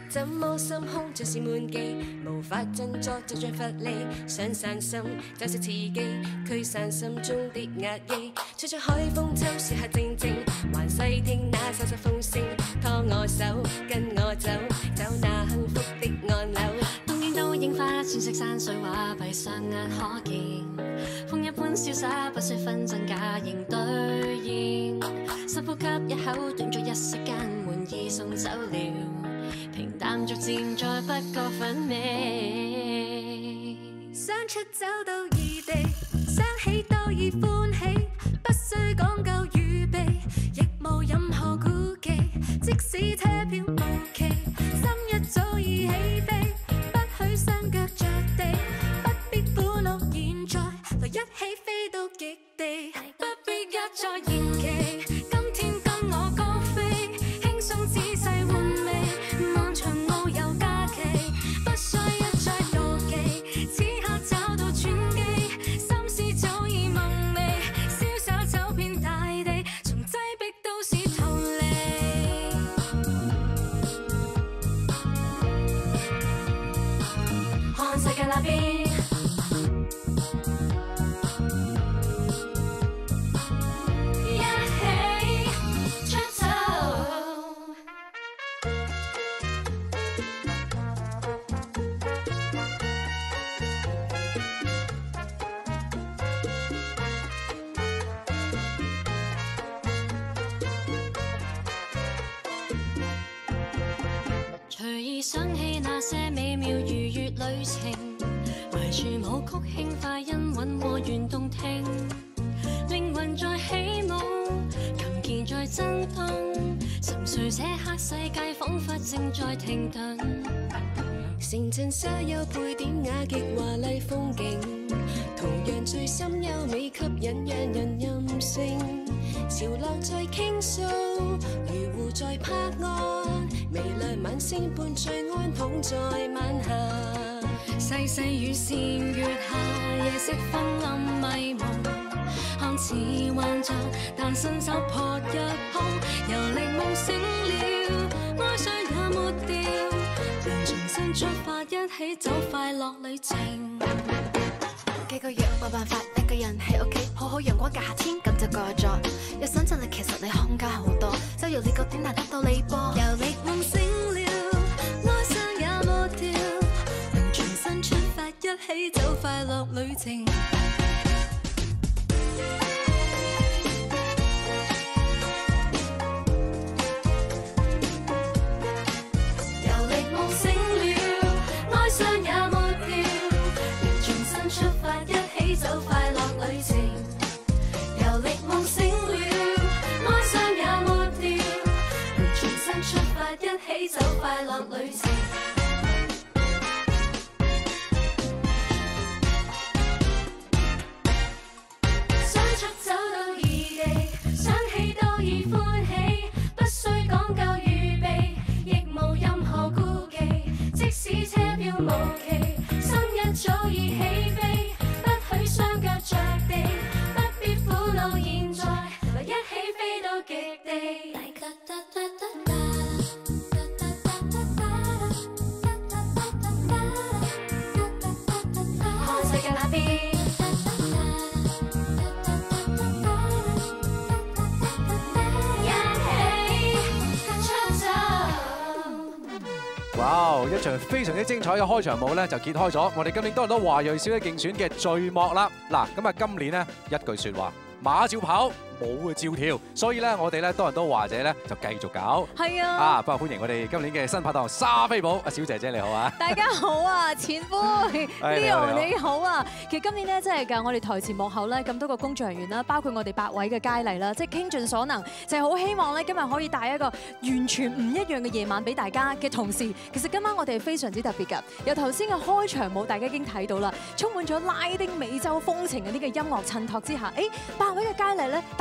怎麼心胸就是悶記，無法振作就像乏力，想散心找些刺激，驅散心中的壓抑。吹吹海風秋樹下靜靜，還細聽那首首風聲，拖我手跟我走，走那幸福的岸樓。 東京都櫻花淺色山水畫，閉上眼可見，風一般瀟灑，不需分真假仍兌現。深呼吸一口，短咗一息間，滿意送走了。平淡逐漸再不覺粉味， 想出走到異地，想起多已歡喜，不需講究預備，亦無任何顧忌，即使車票無期，心一早已起飛，不許雙腳着地，不必苦惱現在，來一起飛到極地，不必一再延期，今天跟我高飛，輕鬆仔細換味。 想起那些美妙愉悅旅程，懷住舞曲輕快音韻和弦動聽，靈魂在起舞，琴鍵在震動，沉睡這刻世界彷彿正在停頓。 城鎮沙丘配點雅極華麗風景，同樣最深優美吸引讓人任性。潮浪在傾訴，漁湖在拍岸，微亮晚星伴隨安捧在晚霞。 細細雨線月下，夜色昏暗迷蒙，看似幻象，但伸手撲一碰，遊歷夢醒了，哀傷也抹掉，能重新出發，一起走快樂旅程。 幾個月冇辦法一個人喺屋企，好好陽光嘅夏天咁就過咗。有想像力其實你空間好多，周遊列國點難得到你波。 遊歷夢醒了，哀傷也抹掉，能重新出發，一起走快樂旅程。 走快樂旅程，遊歷夢醒了，哀傷也抹掉，能重新出發，一起走快樂旅程。想出走到異地，想起多已歡喜，不需講究預備，亦無任何顧忌，即使車票無期，心一早已起飛。雙腳着地，不必苦惱現在，來一起飛到極地。看世界那邊，一起出走。 哇！一場非常之精彩嘅開場舞咧，就揭開咗我哋今年多倫多華裔小姐競選嘅序幕啦。嗱，咁啊今年呢一句説話，馬照跑，舞照跳，所以咧我哋咧多倫多華姐咧就繼續搞。係啊！不過歡迎我哋今年嘅新拍檔莎菲寶阿小姐姐你好啊！ 大家好啊，前輩 Leo 你好啊！其實今年咧真係㗎，我哋台前幕後咧咁多個工作人員啦，包括我哋8位嘅佳麗啦，即係傾盡所能，就係好希望咧今日可以帶一個完全唔一樣嘅夜晚俾大家嘅同時，其實今晚我哋係非常之特別㗎。由頭先嘅開場舞，大家已經睇到啦，充滿咗拉丁美洲風情嘅呢個音樂襯托之下，8位嘅佳麗咧帶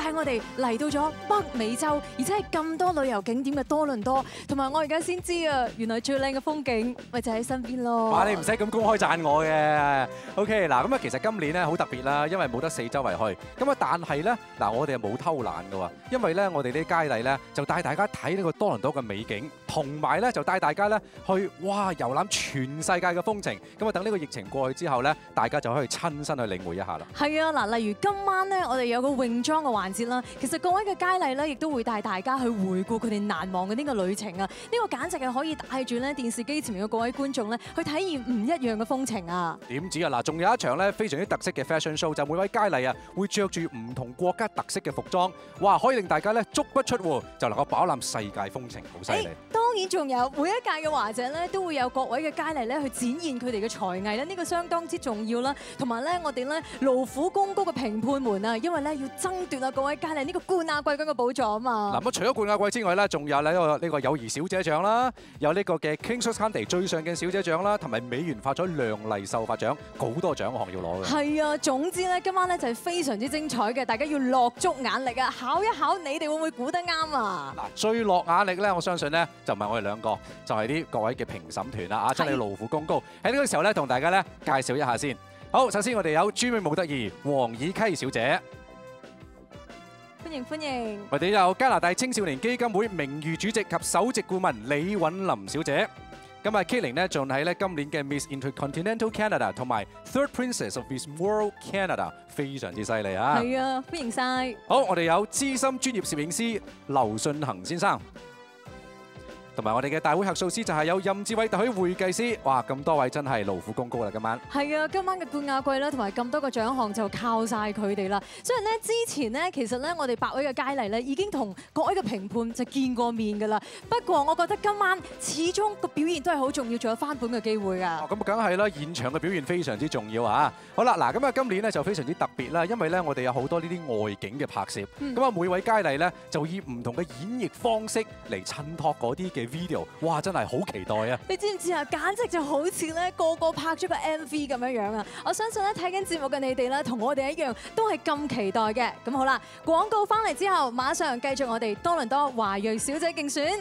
帶我哋嚟到咗北美洲，而且係咁多旅遊景點嘅多倫多。同埋我而家先知啊，原來最靚嘅風景咪就喺身邊咯。 哇！你唔使咁公開讚我嘅。OK， 嗱咁啊，其實今年咧好特別啦，因為冇得四周圍去。咁啊，但係咧嗱，我哋係冇偷懶嘅喎，因為咧我哋啲佳麗咧就帶大家睇呢個多倫多嘅美景，同埋咧就帶大家咧去哇遊覽全世界嘅風情。咁啊，等呢個疫情過去之後咧，大家就可以親身去領會一下啦。 係啊，嗱，例如今晚咧，我哋有個泳裝嘅環節啦。其實各位嘅佳麗咧，亦都會帶大家去回顧佢哋難忘嘅呢個旅程啊！呢個簡直係可以帶住咧電視機前面嘅各位觀眾咧，去體驗唔一樣嘅風情啊！ 點知啊嗱，仲有一場咧非常之特色嘅 fashion show， 就每位佳麗啊會着住唔同國家特色嘅服裝，哇！可以令大家咧足不出戶就能夠飽覽世界風情，好犀利！ 當然仲有每一屆嘅華姐咧，都會有各位嘅佳麗咧去展現佢哋嘅才藝咧，呢個相當之重要啦。同埋咧，我哋咧勞苦功高嘅評判們啊，因為咧要爭奪啊各位佳麗呢個冠亞季軍嘅寶座啊嘛。嗱，咁除咗冠亞季之外咧，仲有呢個友誼小姐獎啦，有呢個嘅 King's County 最上鏡小姐獎啦，同埋美元發咗亮麗秀發獎，好多獎項要攞嘅。係啊，總之咧今晚咧就係非常之精彩嘅，大家要落足眼力啊，考一考你哋會唔會估得啱啊？嗱，最落眼力咧，我相信咧就唔係我哋兩個，就係啲各位嘅評審團啦，真係勞苦功高。喺呢個時候咧，同大家咧介紹一下先。好，首先我哋有朱美模特兒黃以溪小姐， 歡迎歡迎。我哋有加拿大青少年基金會名譽主席及首席顧問李允琳小姐。咁啊 Kaitlyn 呢仲係咧今年嘅 Miss Intercontinental Canada 同埋 Third Princess of Miss World Canada， 非常之犀利啊！ 係啊，歡迎晒。好， 我哋有資深專業攝影師劉信恒先生。同埋我哋嘅大會核數師就係有任志偉特許會計師，哇！咁多位真係勞苦功高啦，今晚。係啊，今晚嘅冠亞季啦，同埋咁多個獎項就靠晒佢哋啦。雖然咧之前咧，其實咧我哋8位嘅佳麗咧已經同各位嘅評判就見過面㗎啦。不過我覺得今晚始終個表現都係好重要，仲有翻本嘅機會㗎。咁梗係啦，現場嘅表現非常之重要啊！好啦，嗱咁啊，今年咧就非常之特別啦，因為咧我哋有好多呢啲外景嘅拍攝，咁啊每位佳麗咧就以唔同嘅演繹方式嚟襯托嗰啲嘅video， 哇！真係好期待啊！你知唔知啊？簡直就好似咧個個拍咗個 MV 咁樣樣啊！我相信咧睇緊節目嘅你哋咧，同我哋一樣都係咁期待嘅。咁好啦，廣告翻嚟之後，馬上繼續我哋多倫多華裔小姐競選。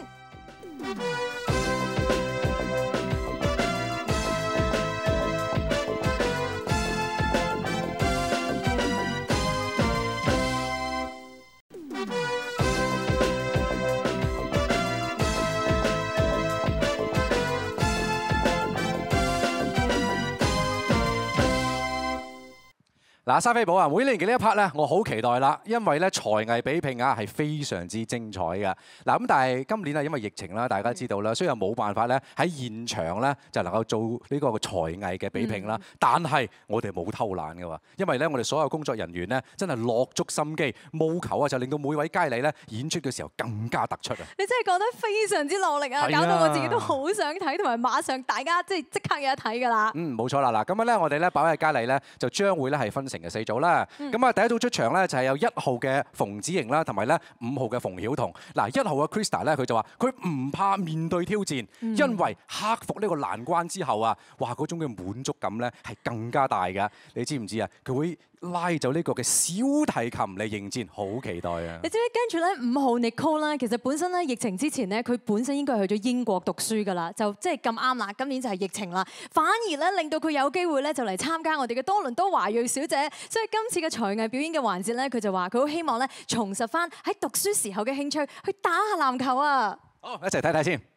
嗱，莎菲寶啊，每年嘅呢一 part 咧，我好期待啦，因為咧才藝比拼啊係非常之精彩嘅。嗱咁，但係今年啊，因為疫情啦，大家知道啦，雖然冇辦法咧喺現場咧就能夠做呢個才藝嘅比拼啦，但係我哋冇偷懶嘅喎，因為咧我哋所有工作人員咧真係落足心機，務求啊就令到每位佳麗咧演出嘅時候更加突出啊！你真係講得非常之落力啊，搞到我自己都好想睇，同埋馬上大家即刻有得睇㗎啦。冇錯啦，嗱咁樣咧，我哋咧8位嘅佳麗咧就將會咧係分成嘅4組啦。咁啊，第一組出場咧就係有1號嘅馮子瑩啦，同埋咧5號嘅馮曉彤。嗱，1號嘅 Krista 咧，佢就話佢唔怕面對挑戰，因為克服呢個難關之後啊，哇嗰種嘅滿足感咧係更加大嘅。你知唔知啊？佢會拉走呢個嘅小提琴嚟迎戰，好期待啊！你知唔知跟住咧5號 Nicole 啦，其實本身咧疫情之前咧，佢本身應該係去咗英國讀書㗎啦，就即係咁啱啦。今年就係疫情啦，反而咧令到佢有機會咧就嚟參加我哋嘅多倫多華裔小姐。所以今次嘅才藝表演嘅環節咧，佢就話佢好希望咧重拾翻喺讀書時候嘅興趣，去打下籃球啊！好，一齊睇睇先。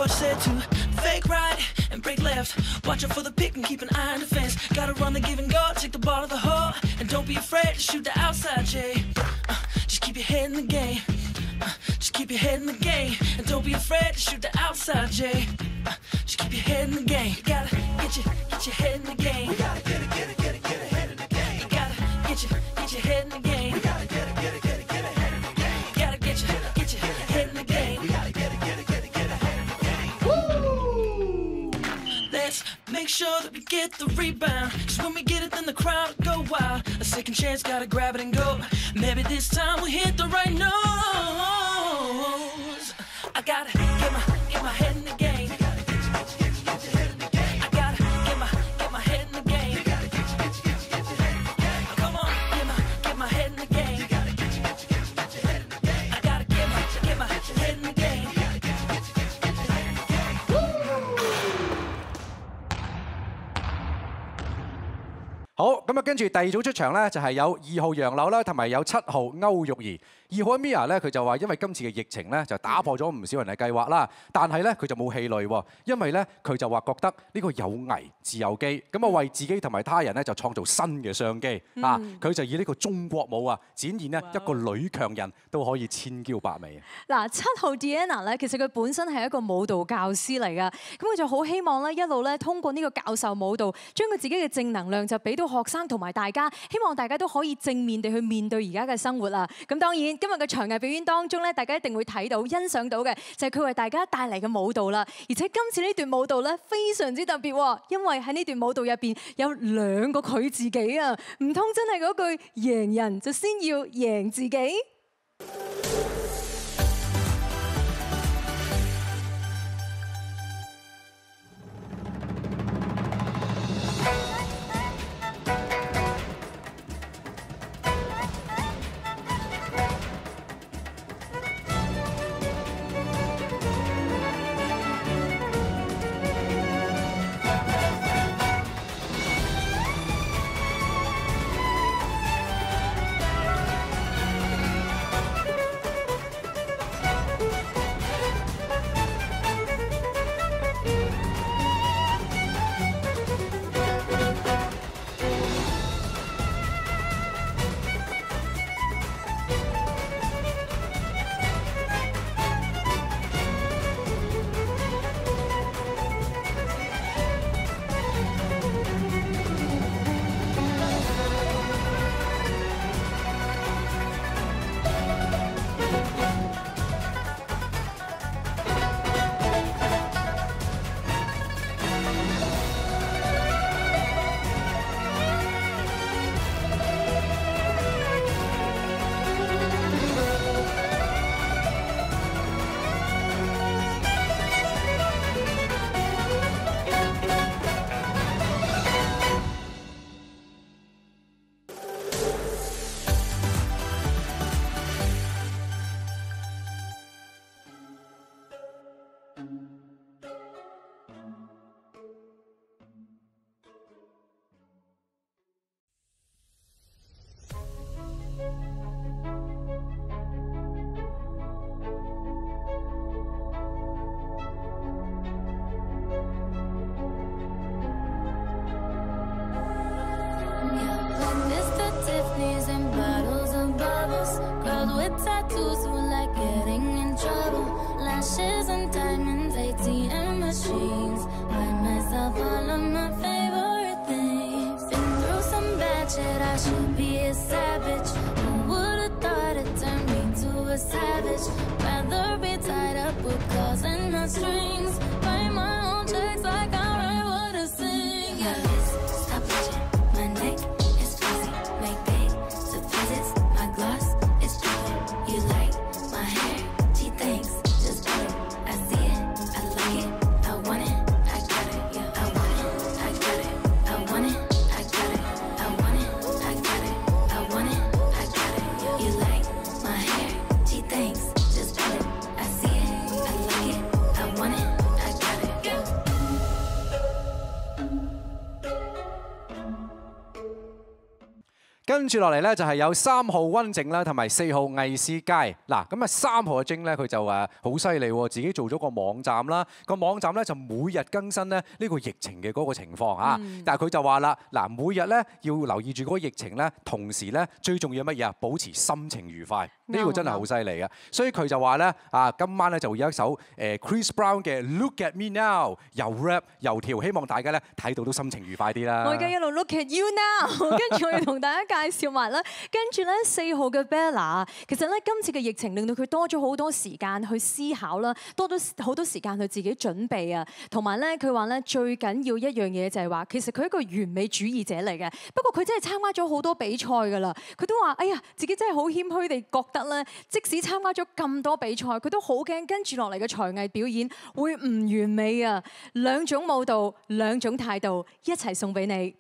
coach said to fake right and break left. Watch out for the pick and keep an eye on the fence. Gotta run the give and go, take the ball to the hole, and don't be afraid to shoot the outside, Jay. Just keep your head in the game. Just keep your head in the game, and don't be afraid to shoot the outside, Jay. Just keep your head in the game. You gotta get your head in the game. We gotta get ahead in the game. You gotta get your head in the game. We gotta get ahead in the game. You gotta get your head in the game. We gotta get ahead in the game. Woo! Let's make sure that we get the rebound. Cause when we get it, then the crowd will go wild. A second chance, gotta grab it and go. Maybe this time we'll hit the right notes. I gotta get my head in the game. I gotta get your head in the game. I gotta get my head in the game. You gotta get your head in the game. Come on, get my head in the game. You gotta get your head in the game. I gotta get my head in the game. You gotta get your head in the game. 好，咁啊，跟住第二組出場咧，就係有2號楊柳啦，同埋有7號歐玉兒。2號 Mia 咧，佢就話因為今次嘅疫情咧，就打破咗唔少人嘅計劃啦。但係咧，佢就冇氣餒喎，因為咧，佢就話覺得呢個有危自有機，咁啊為自己同埋他人咧就創造新嘅商機啊！佢就以呢個中國舞啊，展現呢一個女強人都可以千嬌百媚。 嗱，7號 Diana 咧，其實佢本身係一個舞蹈教師嚟㗎，咁佢就好希望咧一路咧通過呢個教授舞蹈，將佢自己嘅正能量就俾到學生同埋大家，希望大家都可以正面地去面對而家嘅生活啊！咁當然今日嘅場藝表演當中咧，大家一定會睇到、欣賞到嘅就係佢為大家帶嚟嘅舞蹈啦。而且今次呢段舞蹈咧非常之特別喎，因為喺呢段舞蹈入邊有2個佢自己啊！唔通真係嗰句贏人就先要贏自己？ tattoos who like getting in trouble. Lashes and diamonds, ATM machines. Buy myself all of my favorite things. Been through some bad shit, I should be a savage. Who would've thought it turned me to a savage? Rather be tied up with calls and not strings. Write my own checks like I write what I sing. Yeah, stop watching my neck. It's fuzzy, make big deposits. My gloss is dripping. You like my hair? She thinks just put it. I see it, I like it, I want it, I got it. Yeah, I want it, I got it, I want it, I got it, I want it, I got it, I want it, I got it. You like my hair? She thinks just put it. I see it, I like it, I want it, I got it. Yeah. 跟住落嚟咧就係有3號溫靜啦，同埋4號魏思佳。嗱，咁啊3號嘅晶咧，佢就好犀利喎，自己做咗個網站啦。個網站咧就每日更新咧呢個疫情嘅嗰個情況啊。但係佢就話啦，嗱，每日咧要留意住嗰個疫情咧，同時咧最重要乜嘢啊？保持心情愉快。呢個真係好犀利嘅。所以佢就話咧今晚咧就會有一首Chris Brown 嘅 Look at Me Now， 又 rap 又跳，希望大家咧睇到都心情愉快啲啦。 我而家一路 Look at You Now， 跟住我要同大家介紹埋啦。跟住咧4號嘅 Bella， 其實咧今次嘅疫情令到佢多咗好多時間去思考啦，多咗好多時間去自己準備啊，同埋咧佢話咧最緊要一樣嘢就係話，其實佢係一個完美主義者嚟嘅。不過佢真係參加咗好多比賽㗎啦，佢都話：哎呀，自己真係好謙虛地覺得咧，即使參加咗咁多比賽，佢都好驚跟住落嚟嘅才藝表演會唔完美啊！兩種舞蹈，兩種態度，一齊送俾你。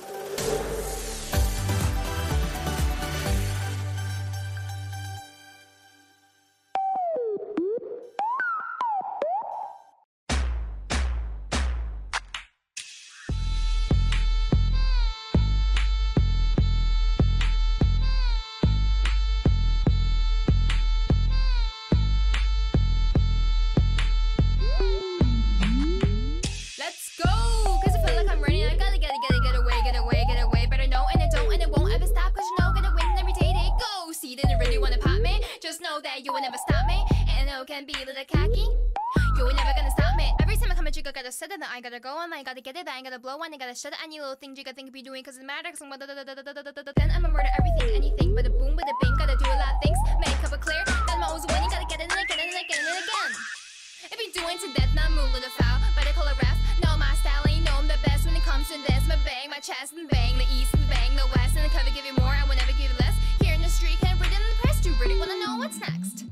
I gotta go on, I gotta get it, I gotta blow on, I gotta shut it, any little thing you gotta think be doing, cause it matters. Then I'ma murder everything, anything, but a boom, but a bing, gotta do a lot of things, make up a clear, then I'm always winning, gotta get it and again and again and again. If you're doing to death, not moving the foul, better call a ref, know my style, and you know I'm the best when it comes to this, my bang, my chest and bang, the east and bang, the west, and the cover give you more, I will never give you less, here in the street, can't read it in the press, do you really wanna know what's next?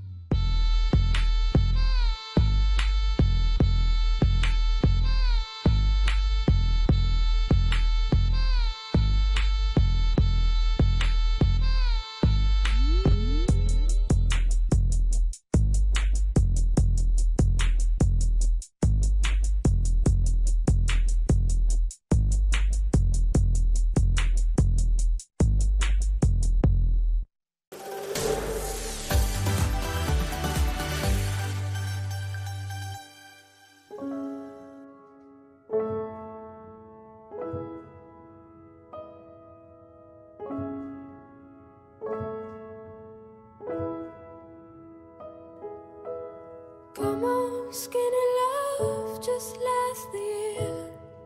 Come on, skinny love, just last the year.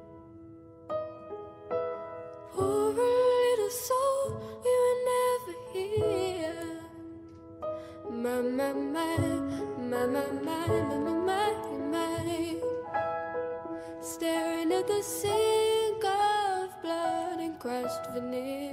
Poor little soul, we were never here. My, my, my, my, my, my, my, my, my. Staring at the sink of blood and crushed veneer.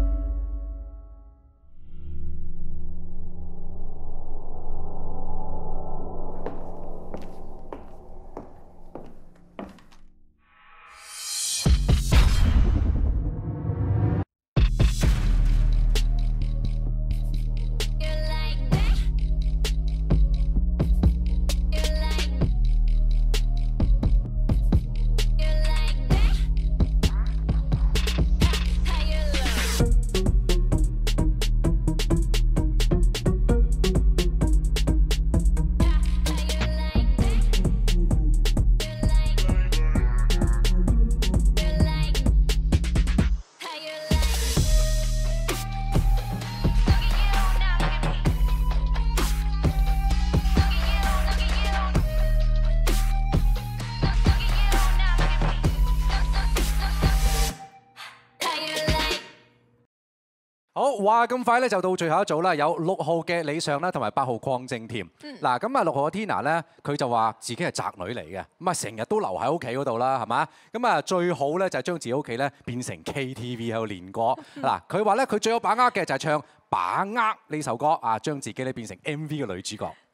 好，話咁快咧就到最後一組啦，有6號嘅李尚啦，同埋8號鄺正甜。嗱，咁啊6號嘅 Tina 咧，佢就話自己係宅女嚟嘅，咁啊成日都留喺屋企嗰度啦，係嘛？咁啊最好咧就係將自己屋企咧變成 KTV 喺度練歌。嗱，佢話咧佢最有把握嘅就係唱《把握》呢首歌啊，將自己咧變成 MV 嘅女主角。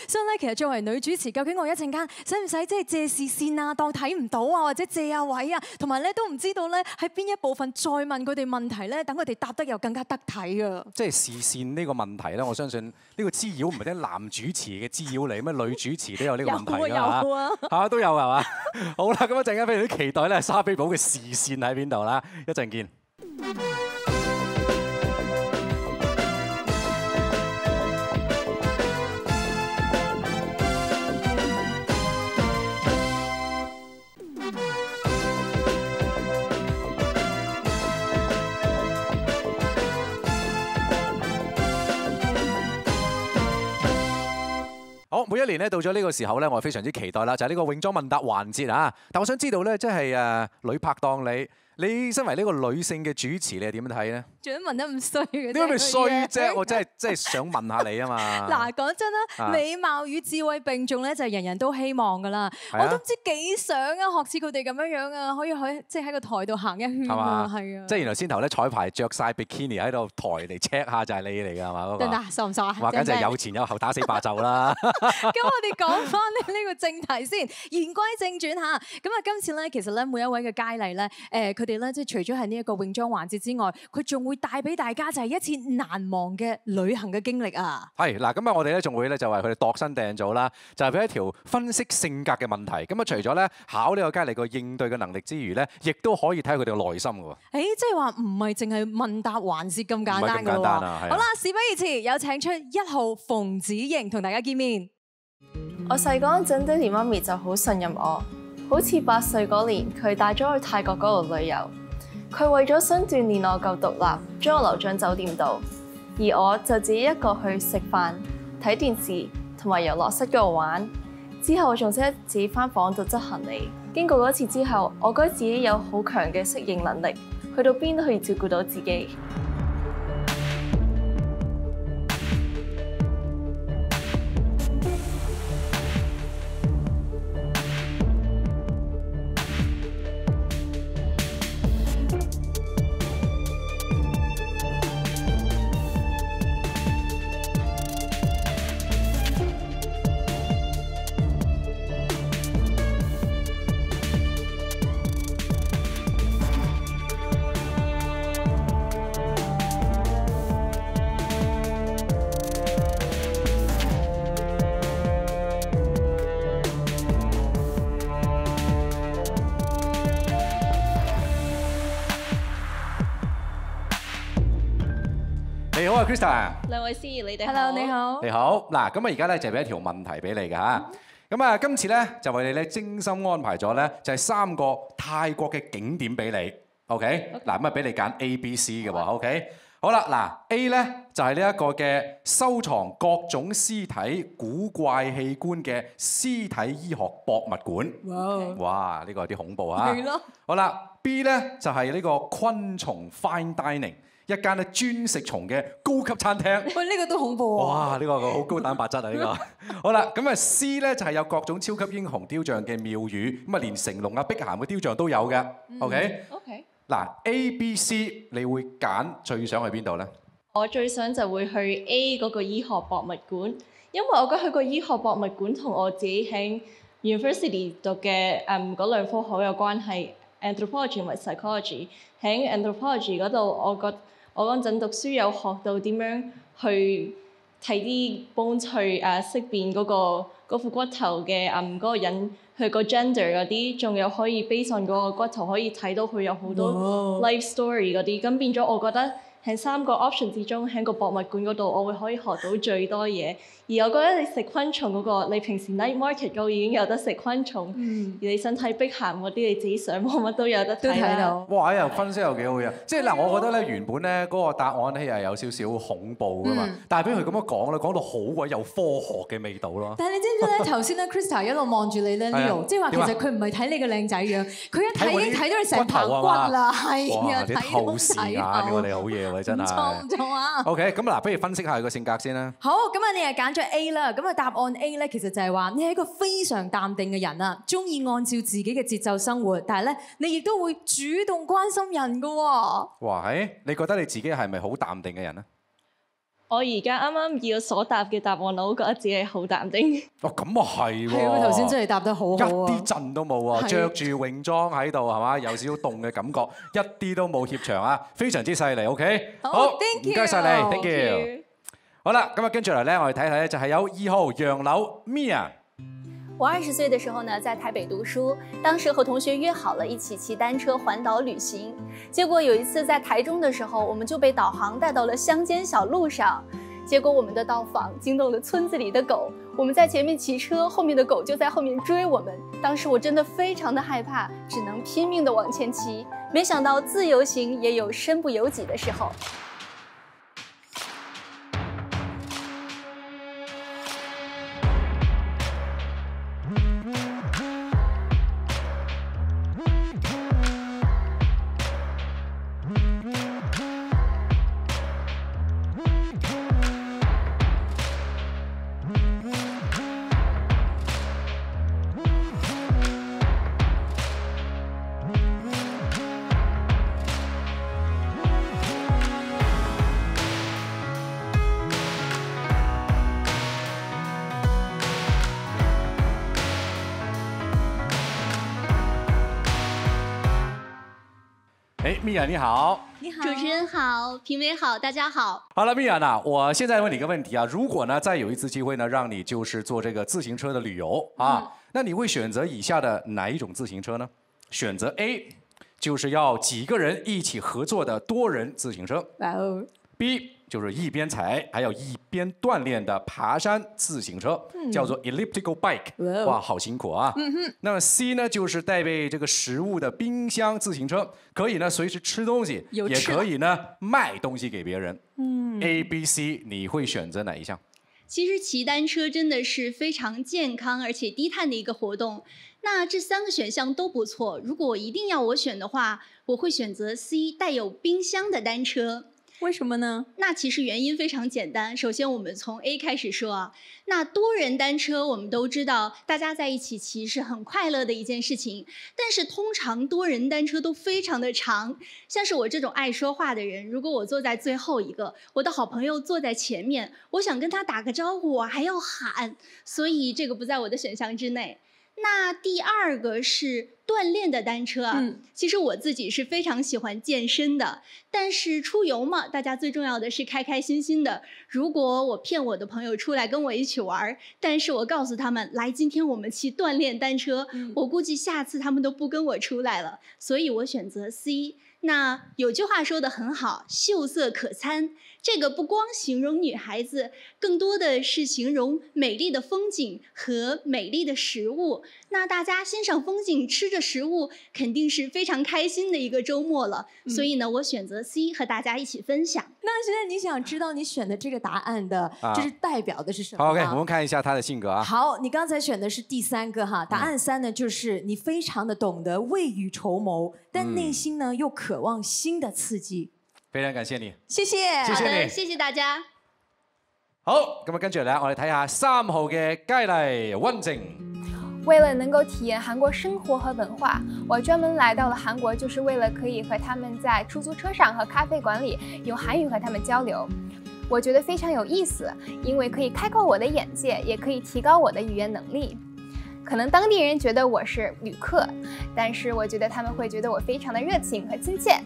所以咧，其實作為女主持，究竟我一陣間使唔使即係借視線啊，當睇唔到啊，或者借下位啊，同埋咧都唔知道咧喺邊一部分再問佢哋問題咧，等佢哋答得又更加得體啊！ 即係視線呢個問題咧，我相信呢個滋擾唔係啲男主持嘅滋擾嚟，咩女主持都有呢個問題㗎嘛？ 有啊， 嚇都有係嘛？好啦，咁一陣間非常之期待咧，莎菲寶嘅視線喺邊度啦？一陣見。好，每一年咧到咗呢個時候咧，我係非常之期待啦，就係呢個泳裝問答環節啊！但我想知道咧，即係女拍檔你身為呢個女性嘅主持，你係點樣睇咧？ 仲問得咁衰嘅， 點解咪衰啫？我真係想問下你啊嘛！ 嗱，講真啦，美貌與智慧並重咧，就係人人都希望噶啦。我都唔知幾想啊，學似佢哋咁樣啊，可以即係喺個台度行一圈啊，係啊！ 即係原來先頭咧彩排着晒 bikini 喺度台嚟 check 下就係你嚟㗎係嘛？ 得唔得？傻唔傻啊？ 話緊就係有前有後打死霸就啦！ 咁我哋講翻呢個正題先，言歸正傳嚇。咁啊，今次咧其實咧每一位嘅佳麗咧，佢哋咧即係除咗係呢一個泳裝環節之外，佢仲會帶俾大家就係一次難忘嘅旅行嘅經歷啊！係嗱，咁啊，我哋咧仲會咧就為佢哋度身訂造啦，就係俾一條分析性格嘅問題。咁啊，除咗咧考呢個佳麗個應對嘅能力之餘咧，亦都可以睇下佢哋嘅內心㗎喎。即係話唔係淨係問答環節咁簡單㗎喎。唔係咁簡單啊！好啦，事不宜遲，有請出1號馮子瑩同大家見面。 我細個嗰陣，爹哋媽咪就好信任我，好似8歲嗰年，佢帶咗去泰國嗰度旅遊。佢為咗想鍛鍊我夠獨立，將我留喺酒店度，而我就自己一個去食飯、睇電視同埋遊樂室嗰度玩。之後仲識得自己返房度執行李。經過嗰次之後，我覺得自己有好強嘅適應能力，去到邊都可以照顧到自己。 你好啊 ，Krista。 兩位司儀，你哋好。 Hello， 你好。 你好。嗱，咁啊，而家咧就俾一條問題俾你㗎嚇。咁啊，今次咧就為你咧精心安排咗咧，就係3個泰國嘅景點俾你。OK。嗱，咁啊俾你揀 A、B、C 嘅喎。OK。好啦，嗱 A 咧就係呢一個嘅收藏各種屍體古怪器官嘅屍體醫學博物館。哇！呢個有啲恐怖啊。係咯。好啦 ，B 咧就係呢個昆蟲 Fine Dining。一間咧專食蟲嘅高級餐廳。喂，呢個都恐怖喎！哇，呢個好高蛋白質啊！呢個好啦，咁啊 C 咧就係有各種超級英雄雕像嘅廟宇，咁啊連成龍啊、碧咸嘅雕像都有嘅。OK。嗱 A、B、C， 你會揀最想去邊度咧？ 我最想就會去 A 嗰個醫學博物館，因為我覺得去個醫學博物館同我自己喺 University 讀嘅嗰2科好有關係 ，anthropology 同埋 psychology。喺 anthropology 嗰度，我嗰陣讀書有學到點樣去睇啲 bone 去識辨嗰副骨頭嘅嗰個人佢個 gender 嗰啲，仲有可以 base on 嗰個骨頭可以睇到佢有好多 life story 嗰啲，咁變咗我覺得喺3個 option 之中，喺個博物館嗰度，我會可以學到最多嘢。而我覺得你食昆蟲嗰個，你平時 night market 嗰度已經有得食昆蟲，而你想睇碧咸嗰啲，你自己上網乜都有得睇啦。 哇！又分析又幾好嘅，即係嗱，我覺得咧原本咧嗰個答案咧係有少少恐怖噶嘛，但係俾佢咁樣講咧，講到好鬼有科學嘅味道咯。 但係你知唔知咧？頭先咧 Krista 一路望住你咧 Leo， 即係話其實佢唔係睇你個靚仔樣，佢一睇已經睇到你成棚骨啦，係啊，睇到睇眼你好嘢喎，真係。 唔錯啊 OK， 咁嗱，不如分析下佢個性格先啦。 好，咁啊，你係揀咗 A 啦，咁啊答案 A 咧，其實就係話你係一個非常淡定嘅人啊，中意按照自己嘅節奏生活，但係咧你亦都會主動關心人㗎喎。 哇，你覺得你自己係咪好淡定嘅人咧？ 我而家啱啱要所答嘅答案，我覺得自己係好淡定。 哦，咁啊係喎。 係喎，頭先真係答得好好啊！ 一啲震都冇啊，着住泳裝喺度係嘛，有少少凍嘅感覺，一啲都冇怯場啊，非常之犀利。OK， 好，唔該晒你 ，thank you。好啦，咁啊跟住嚟咧，我哋睇睇咧就係有2號楊柳 Mia。 我20歲的時候呢，在台北讀書，當時和同學約好了一起騎單車環島旅行。結果有一次在台中的時候，我們就被導航帶到了鄉間小路上。結果我們的到訪驚動了村子裡的狗，我們在前面騎車，後面的狗就在後面追我們。當時我真的非常的害怕，只能拼命的往前騎。沒想到自由行也有身不由己的時候。 Mia 你好， 你好，主持人好，评委好，大家好。 好了 ，Mia 呢，我现在问你一个问题啊，如果呢再有一次机会呢，让你就是做这个自行车的旅游啊，那你会选择以下的哪一种自行车呢？选择 A， 就是要几个人一起合作的多人自行车。 哇哦。 B 就是一边踩还有一边锻炼的爬山自行车，叫做 elliptical bike。哇，好辛苦啊！那么 C 呢，就是带备这个食物的冰箱自行车，可以呢随时吃东西，也可以呢卖东西给别人。A、B、C， 你会选择哪一项？ 其实骑单车真的是非常健康而且低碳的一个活动。那这3个选项都不错，如果一定要我选的话，我会选择 C 带有冰箱的单车。 为什么呢？ 那其实原因非常简单。首先，我们从 A 开始说啊。那多人单车，我们都知道，大家在一起骑是很快乐的一件事情。但是通常多人单车都非常的长，像是我这种爱说话的人，如果我坐在最后一个，我的好朋友坐在前面，我想跟他打个招呼，我还要喊，所以这个不在我的选项之内。那第2个是锻炼的单车啊，其实我自己是非常喜欢健身的，但是出游嘛，大家最重要的是开开心心的。如果我骗我的朋友出来跟我一起玩，但是我告诉他们来，今天我们骑锻炼单车，我估计下次他们都不跟我出来了，所以我选择 C。那有句话说得很好，秀色可餐，这个不光形容女孩子，更多的是形容美丽的风景和美丽的食物。那大家欣赏风景，吃着食物，肯定是非常开心的一个周末了。所以呢，我选择 C 和大家一起分享。 那现在你想知道你选的这个答案的，就是代表的是什么？ 好 ，OK， 我们看一下他的性格啊。 好，你刚才选的是第3个哈，答案3呢，就是你非常的懂得未雨绸缪，但内心呢又渴望新的刺激。 非常感謝你， 謝謝， 謝謝你， 謝謝大家。 好，咁啊跟住嚟，我哋睇下3號嘅佳麗溫靜。 为了能够体验韩国生活和文化，我专门来到了韩国，就是为了可以和他们在出租车上和咖啡馆里用韩语和他们交流。我觉得非常有意思，因为可以开阔我的眼界，也可以提高我的语言能力。可能当地人觉得我是旅客，但是我觉得他们会觉得我非常的热情和亲切。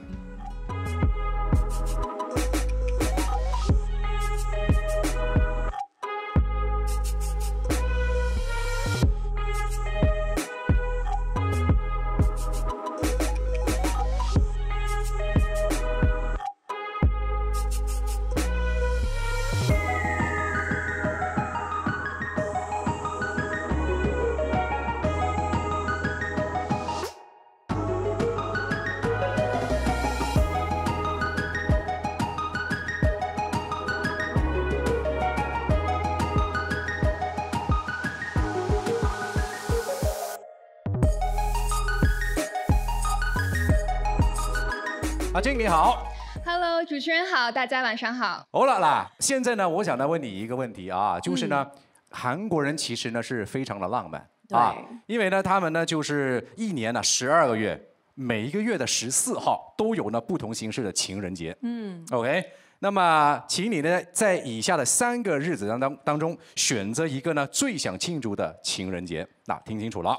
阿晶你好 ，Hello， 主持人好，大家晚上好。 好了，嗱，现在呢，我想来问你一个问题啊，就是呢，韩国人其实呢是非常的浪漫啊，因为呢，他们呢就是1年呢12个月，每一个月的14号都有呢不同形式的情人节。OK， 那么，请你呢在以下的3个日子当中选择一个呢最想庆祝的情人节。那听清楚了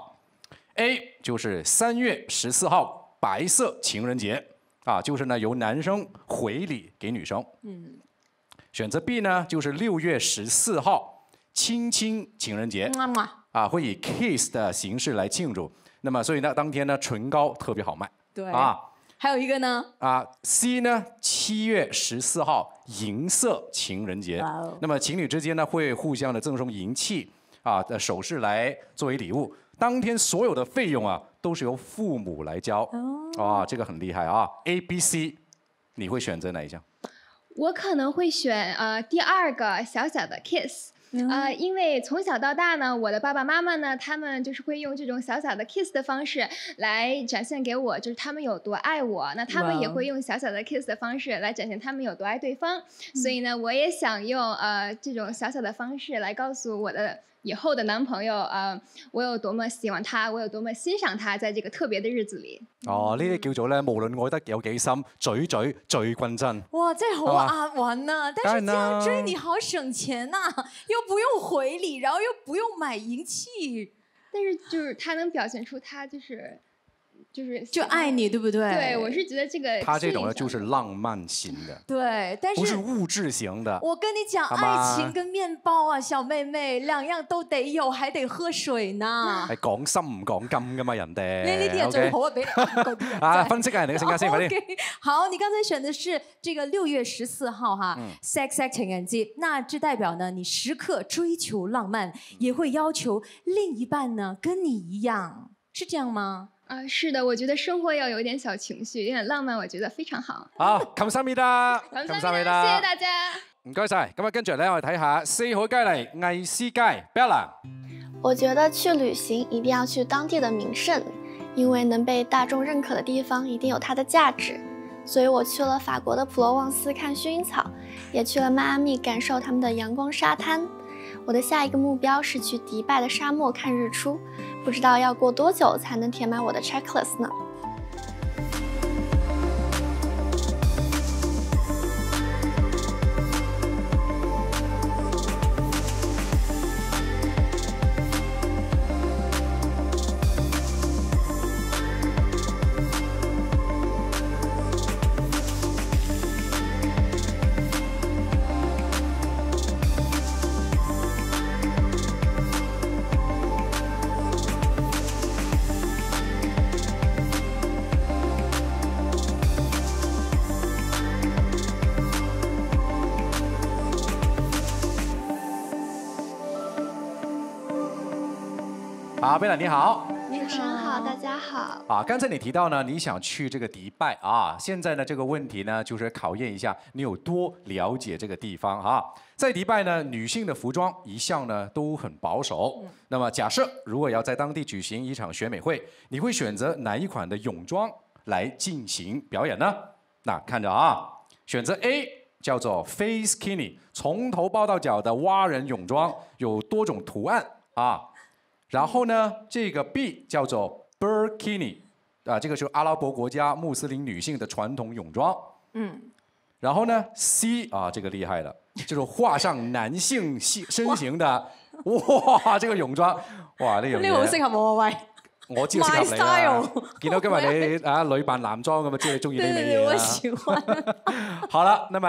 ，A 就是3月14号白色情人节啊，就是呢由男生回礼给女生。选择 B 呢就是6月14号亲亲情人节啊，会以 kiss 的形式来庆祝。那么所以呢当天呢唇膏特别好卖。 对啊。 还有一个呢 ，C 呢7月14号银色情人节，那么情侣之间呢会互相的赠送银器的首饰来作为礼物，当天所有的费用啊都是由父母来交，这个很厉害啊 ！A、B、C， 你会选择哪一项？ 我可能会选第2个小小的 kiss。因为从小到大呢，我的爸爸妈妈呢，他们就是会用这种小小的 kiss 的方式来展现给我，就是他们有多爱我。那他们也会用小小的 kiss 的方式来展现他们有多爱对方。所以呢，我也想用这种小小的方式來告訴我的以後的男朋友我有多麼喜歡他，我有多麼欣賞他，在這個特別的日子裡。 呢啲叫做咧，無論愛得有幾深，嘴最均真。 哇，真係好押韻啊！但是這樣追你好省錢啊，又不用回禮，然後又不用買銀器。 但是就是他能表現出他就愛你，對不對？ 對，我是覺得這個他這種呢就是浪漫型的， 對，但是不是物質型的。 我跟你講，愛情跟麵包啊，小妹妹兩樣都得有，還得喝水呢。係講心唔講金噶嘛，人哋。 呢啲係最好啊，俾你分析下人哋嘅性格先，快啲。 好，你剛才選的是這個6月14號哈，sex 情人節，那這代表呢，你時刻追求浪漫，也會要求另一半呢跟你一樣，是這樣嗎？ 是的，我覺得生活要有點小情緒，有點浪漫，我覺得非常好。 好，감사합니다， 謝謝大家。 唔該晒，咁啊跟住咧，我哋睇下四海佳麗藝思街 Bella。 我覺得去旅行一定要去當地的名勝，因為能被大眾認可的地方一定有它的價值。所以我去了法國的普羅旺斯看薰衣草，也去了邁阿密感受他們的陽光沙灘。我的下一個目標是去迪拜的沙漠看日出，不知道要過多久才能填滿我的 checklist 呢？ 好，贝拉你好， 主持人好，大家好。 刚才你提到呢，你想去这个迪拜啊，现在呢这个问题呢，就是考验一下你有多了解这个地方啊。在迪拜呢，女性的服装一向呢都很保守。那么假设如果要在当地举行一场选美会，你会选择哪一款的泳装来进行表演呢？那看着啊，选择 A 叫做 Face Skinny， 从头包到脚的蛙人泳装，有多种图案啊。然后呢，这个 B 叫做 Burkini， 这个是阿拉伯国家穆斯林女性的传统泳装。然后呢 ，C 这个厉害了，就是畫上男性身形的，哇，這個泳裝，哇呢樣嘢， 呢個好適合我啊喂！ 我知道適合你啦。見到今日你女扮男裝咁啊，知你中意呢味嘢啦。我喜歡。好了，那麼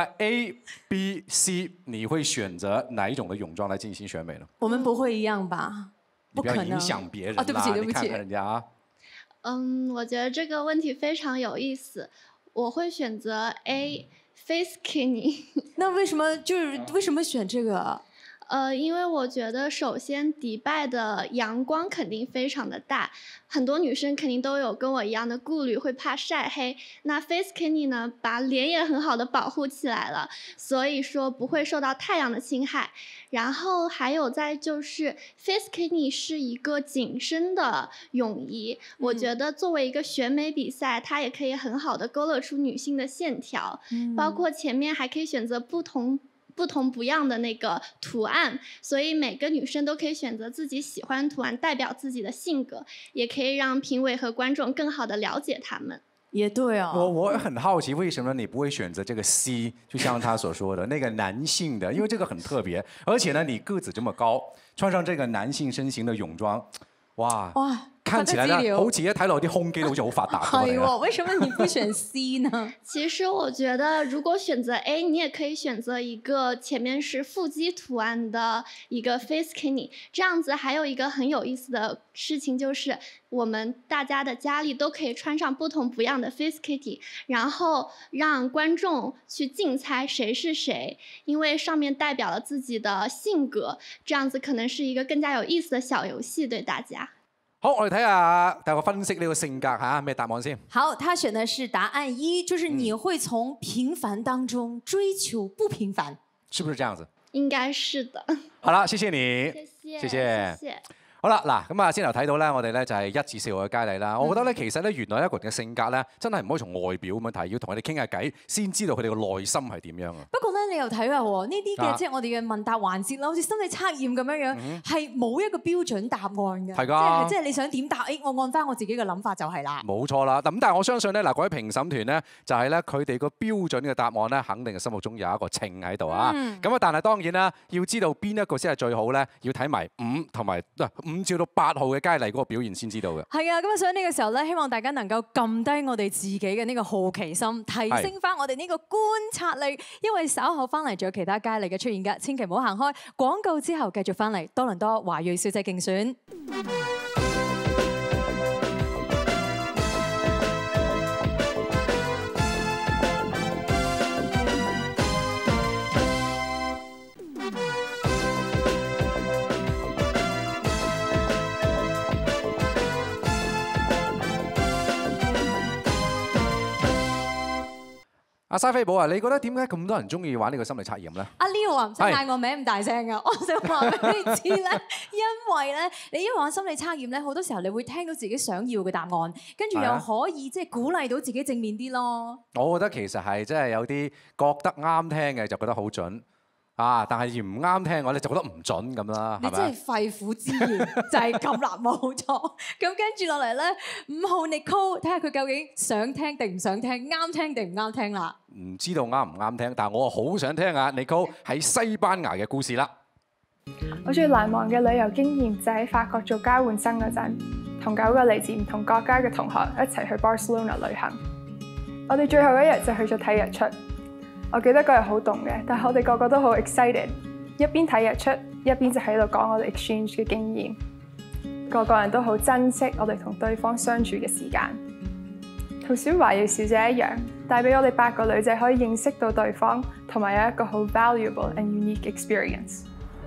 A、B、C， 你會選擇哪一種的泳裝來進行選美呢？ 我們不會一樣吧？ 不要影響別人啦， 對不起，對不起。 你看看人家啊。 我覺得這個問題非常有意思，我會選擇 A。Face Skinny， 那為什麼選這個？ 因為我覺得首先迪拜的陽光肯定非常的大，很多女生肯定都有跟我一樣的顧慮，會怕曬黑。那 Face Skinny 呢，把臉也很好的保護起來了，所以說不會受到太陽的侵害。然後還有再就是 Face Skinny 是一個緊身的泳衣，我覺得作為一個選美比賽，它也可以很好的勾勒出女性的線條，包括前面還可以選擇不同不樣的那個圖案，所以每個女生都可以選擇自己喜歡圖案，代表自己的性格，也可以讓評委和觀眾更好的了解她們。 也對啊。 我很好奇，為什麼你不會選擇這個 C？ 就像他所說的那個男性的，因為這個很特別，而且呢，你個子這麼高，穿上這個男性身形的泳裝，哇！看起來呢，好似一睇落啲胸肌都好似好發達。 係喎，為什麼你不選 C 呢？ 其實我覺得，如果選擇 A，你也可以選擇一個前面是腹肌圖案的一個 face skinny。這樣子還有一個很有意思的事情，就是我們大家的家裏都可以穿上不同不樣的 face skinny，然後讓觀眾去競猜誰是誰，因為上面代表了自己的性格。這樣子可能是一個更加有意思的小遊戲對大家。 好，我哋睇下大家分析呢個性格嚇，咩答案先？ 好，他選的是答案一，就是你會從平凡當中追求不平凡， 是不是這樣子？ 應該是的。 好啦，謝謝你， 謝謝。 好啦，嗱咁啊，先頭睇到咧，我哋咧就係1至4號嘅佳麗啦。我覺得咧，其實咧，原來一個人嘅性格咧，真係唔可以從外表咁樣睇，要同佢哋傾下偈，先知道佢哋嘅內心係點樣啊。不過咧，你又睇下喎，呢啲嘅即係我哋嘅問答環節啦，好似心理測驗咁樣樣，係冇一個標準答案嘅。係㗎，即係你想點答？我按翻我自己嘅諗法就係啦。冇錯啦，咁但係我相信咧，嗱，各位評審團咧，就係咧佢哋個標準嘅答案咧，肯定係心目中有一個秤喺度啊。咁啊，但係當然啦，要知道邊一個先係最好咧，要睇埋5同埋5至到8號嘅佳麗嗰個表現先知道嘅。係啊，咁啊，所以呢個時候咧，希望大家能夠撳低我哋自己嘅呢個好奇心，提升翻我哋呢個觀察力，因為稍後翻嚟仲有其他佳麗嘅出現㗎，千祈唔好行開。廣告之後繼續翻嚟多倫多華裔小姐競選。阿莎菲寶啊，你覺得點解咁多人中意玩呢個心理測驗咧？阿 Leo 啊，唔使嗌我名咁大聲噶，我想話俾你知咧，因為咧，你一玩心理測驗咧，好多時候你會聽到自己想要嘅答案，跟住又可以即係鼓勵到自己正面啲咯。我覺得其實係真係有啲覺得啱聽嘅就覺得好準。但係而唔啱聽我咧就覺得唔準咁啦，你真係肺腑之言，就係咁啦，冇錯。咁跟住落嚟咧，5號 Nicole， 睇下佢究竟想聽定唔想聽，啱聽定唔啱聽啦。唔知道啱唔啱聽，但係我好想聽下 Nicole 喺西班牙嘅故事啦。 我最難忘嘅旅遊經驗就喺法國做交換生嗰陣，同9個嚟自唔同國家嘅同學一齊去 Barcelona 旅行。我哋最後一日就去咗睇日出。我記得嗰日好凍嘅，但係我哋個個都好 excited， 一邊睇日出，一邊就喺度講我哋 exchange 嘅經驗。個個人都好珍惜我哋同對方相處嘅時間。同小華裔小姐一樣，帶俾我哋8個女仔可以認識到對方，同埋有一個好 valuable and unique experience。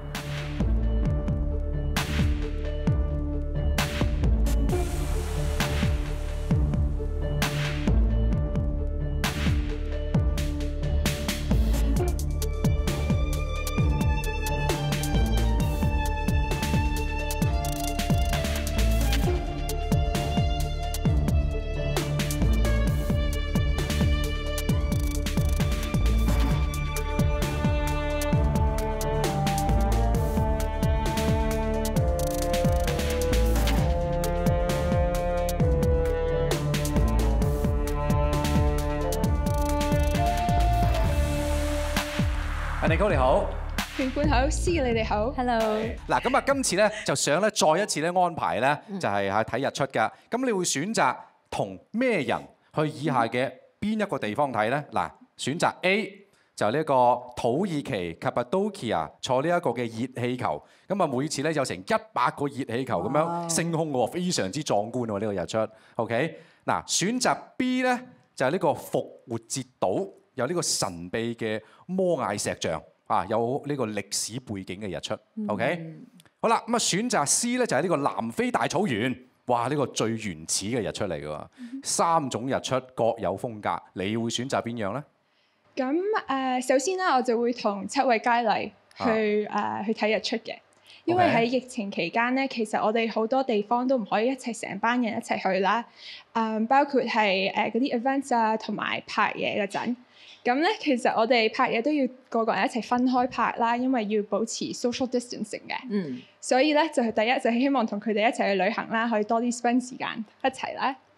Nicole 你好， 評判好，C 你哋好 ，Hello。 嗱咁啊，今次咧就想咧再一次咧安排咧，就係喺睇日出㗎。咁你會選擇同咩人去以下嘅邊一個地方睇咧？嗱，選擇 A 就係呢個土耳其 Cappadocia 坐呢一個嘅熱氣球。咁啊，每次咧有成100個熱氣球咁樣升空喎，非常之壯觀喎呢個日出。OK， 嗱，選擇 B 咧就係呢個復活節島。有呢個神秘嘅摩艾石像有呢個歷史背景嘅日出 ，OK， 好啦，咁啊選擇 C 咧就係呢個南非大草原，哇！呢個最原始嘅日出嚟嘅喎，3種日出各有風格，你會選擇邊樣咧？ 咁首先咧我就會同7位佳麗去睇日出嘅，因為喺疫情期間咧，其實我哋好多地方都唔可以一齊成班人一齊去啦，包括係嗰啲 events 啊，同埋拍嘢嗰陣。咁咧，其實我哋拍嘢都要個個人一齊分開拍啦，因為要保持 social distancing 嘅。所以咧，就係第一就係希望同佢哋一齊去旅行啦，可以多啲 spend 時間一齊啦。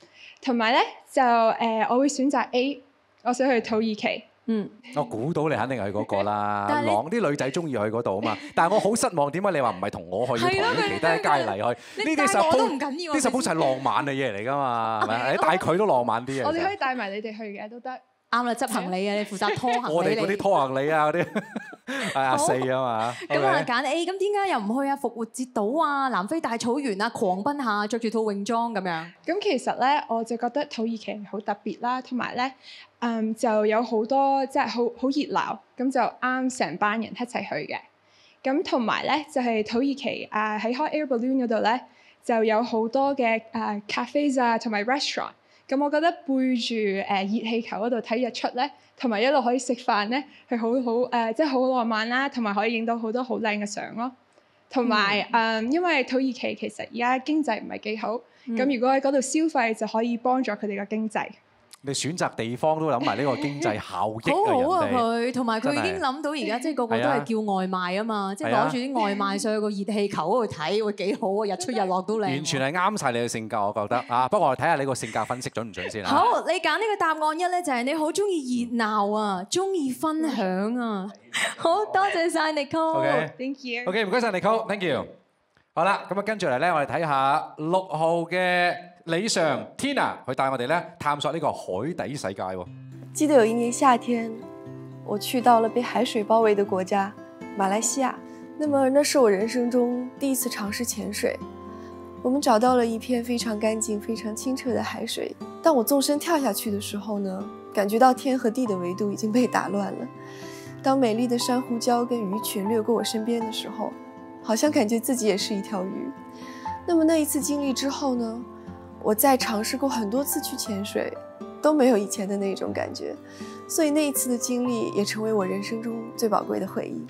同埋咧就我會選擇 A， 我想去土耳其。 我估到你肯定係嗰個啦， 但係浪啲女仔中意去嗰度啊嘛。但係我好失望，點解你話唔係同我去，要同啲其他佳麗去？呢啲suppose係浪漫嘅嘢嚟㗎嘛，係咪？你帶佢都浪漫啲啊！ 我哋可以帶埋你哋去嘅都得。 啱啦，執行李啊，你負責拖行李。 我哋嗰啲拖行李啊嗰啲係阿4啊嘛。 咁啊揀 A，咁點解又唔去啊？復活節島啊、南非大草原啊，狂奔下，着住套泳裝咁樣。 咁其實咧，我就覺得土耳其好特別啦，同埋咧，就有好多即係好熱鬧，咁就啱成班人一齊去嘅。咁同埋咧，就係土耳其喺 Hot Air Balloon 嗰度咧，就有好多嘅cafes 啊，同埋 restaurant。咁我覺得背住熱氣球嗰度睇日出咧，同埋一路可以食飯咧，係即係好浪漫啦，同埋可以影到好多好靚嘅相咯。同埋因為土耳其其實而家經濟唔係幾好，咁如果喺嗰度消費就可以幫助佢哋嘅經濟。 你選擇地方都諗埋呢個經濟效益啊！ 好好啊人哋佢，同埋佢已經諗到而家即係個個都係叫外賣啊嘛，即係攞住啲外賣上去個熱氣球嗰度睇，會幾好啊！日出日落都靚。 完全係啱晒你嘅性格，我覺得啊。不過我哋睇下你個性格分析準唔準先啊。 好，你揀呢個答案1咧，就係你好中意熱鬧啊，中意分享啊。好多謝晒 Nicole。Thank you。 OK， 唔該晒 Nicole，Thank you。好啦，咁啊跟住嚟咧，我哋睇下6號嘅李尚 Tina， 佢帶我哋咧探索呢個海底世界喎。 記得有一年夏天，我去到了被海水包圍的國家馬來西亞。那麼那是我人生中第一次嘗試潛水。我們找到了一片非常乾淨、非常清澈的海水。當我縱身跳下去的時候呢，感覺到天和地的維度已經被打亂了。當美麗的珊瑚礁跟魚群掠過我身邊的時候，好像感覺自己也是一條魚。那麼那一次經歷之後呢，我再嘗試過很多次去潛水，都沒有以前的那種感覺，所以那一次的經歷也成為我人生中最寶貴的回憶。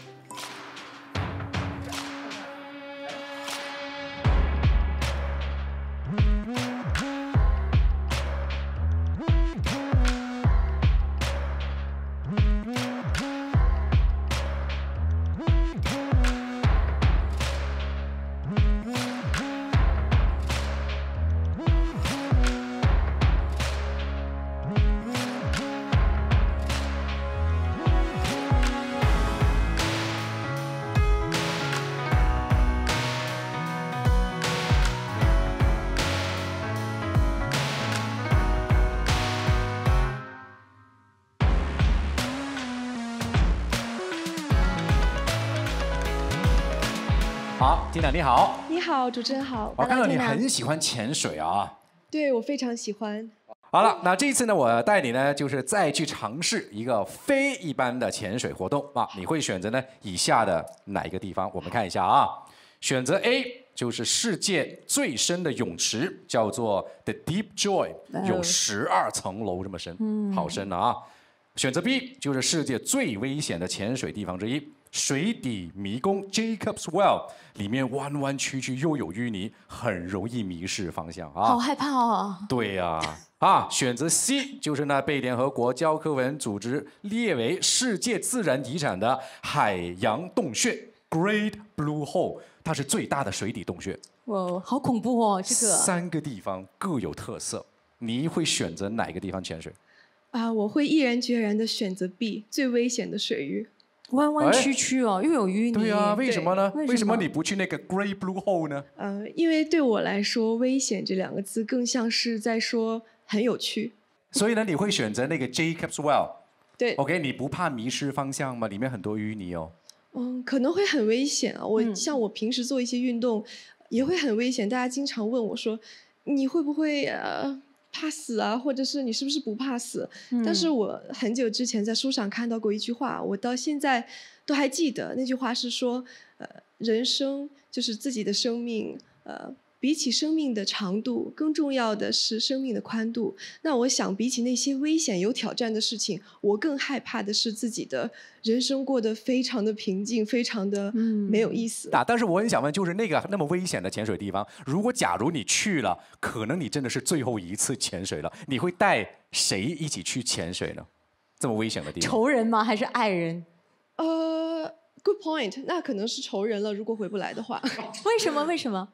好 ，Tina 你好。 你好，主持人好。 我看到你很喜歡潛水啊。 對，我非常喜歡。 好了，那這一次呢，我帶你呢，就是再去嘗試一個非一般的潛水活動啊。你會選擇呢以下的哪一個地方？我們看一下啊。選擇 A 就是世界最深的泳池，叫做 The Deep Joy， 有12層樓這麼深，好深啊。選擇 B 就是世界最危險的潛水地方之一。水底迷宮 Jacob's Well 裡面彎彎曲曲又有淤泥，很容易迷失方向啊！ 好害怕啊！ 對呀，選擇 C 就是那被聯合國教科文組織列為世界自然遺產的海洋洞穴 Great Blue Hole， 它是最大的水底洞穴。 哇，好恐怖哦！這個 3個地方各有特色，你會選擇哪個地方潛水？ 我會毅然決然的選擇 B， 最危險的水域。 彎彎曲曲哦，又有淤泥。 對啊，為什麼呢？為什麼你不去那個 Great Blue Hole 呢？ 因為對我來說，危險這兩個字更像是在說很有趣。 所以呢，你會選擇那個 Jacob's Well？ 對。 OK， 你不怕迷失方向嗎？裡面很多淤泥哦。 可能會很危險啊！像我平時做一些運動，也會很危險。大家經常問我說，你會不會怕死啊？或者是你是不是不怕死？但是我很久之前在書上看到過一句話，我到現在都還記得。那句話是說，人生就是自己的生命，比起生命的長度，更重要的是生命的寬度。那我想，比起那些危險有挑戰的事情，我更害怕的是自己的人生過得非常的平靜，非常的沒有意思。 但是我很想問，就是那個那麼危險的潛水地方，如果假如你去了，可能你真的是最後一次潛水了，你會帶誰一起去潛水呢？這麼危險的地方， 仇人嗎？還是愛人 ？Good point， 那可能是仇人了。如果回不來的話， 為什麼？為什麼？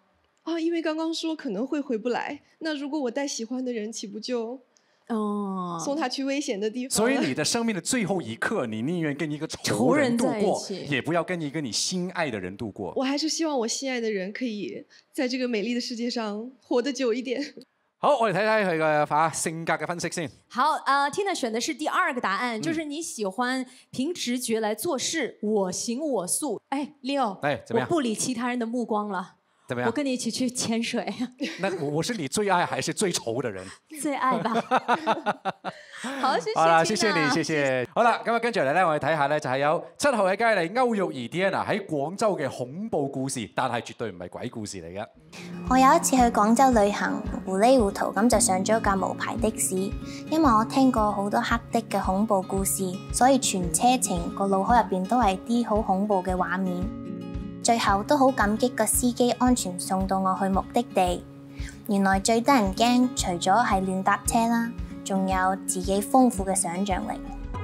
啊，因为刚刚说可能会回不来，那如果我带喜欢的人，岂不就送他去危险的地方？ 所以你的生命的最后一刻，你宁愿跟一个仇人度过，也不要跟一个你心愛的人度過。 我還是希望我心愛的人可以在這個美麗的世界上活得久一點。 好，我哋睇睇佢嘅性格嘅分析先。 好，Tina 選的是第二個答案，就是你喜歡憑直覺來做事，我行我素。哎 ，Leo， 我不理其他人的目光了。怎麼樣？我跟你一起去潛水。 那我是你最愛還是最仇的人？ 最愛吧。好，謝謝。 好啦，謝謝你，謝謝。好啦，咁啊，跟住嚟咧，我哋睇下咧，就係有7號嘅佳麗歐玉兒 Diana 喺廣州嘅恐怖故事，但係絕對唔係鬼故事嚟嘅。 我有一次去廣州旅行，糊裡糊塗咁就上咗架無牌的士，因為我聽過好多黑的嘅恐怖故事，所以全車程個腦海入邊都係啲好恐怖嘅畫面。最後都好感激個司機安全送到我去目的地。原來最得人驚，除咗係亂搭車啦，仲有自己豐富嘅想像力。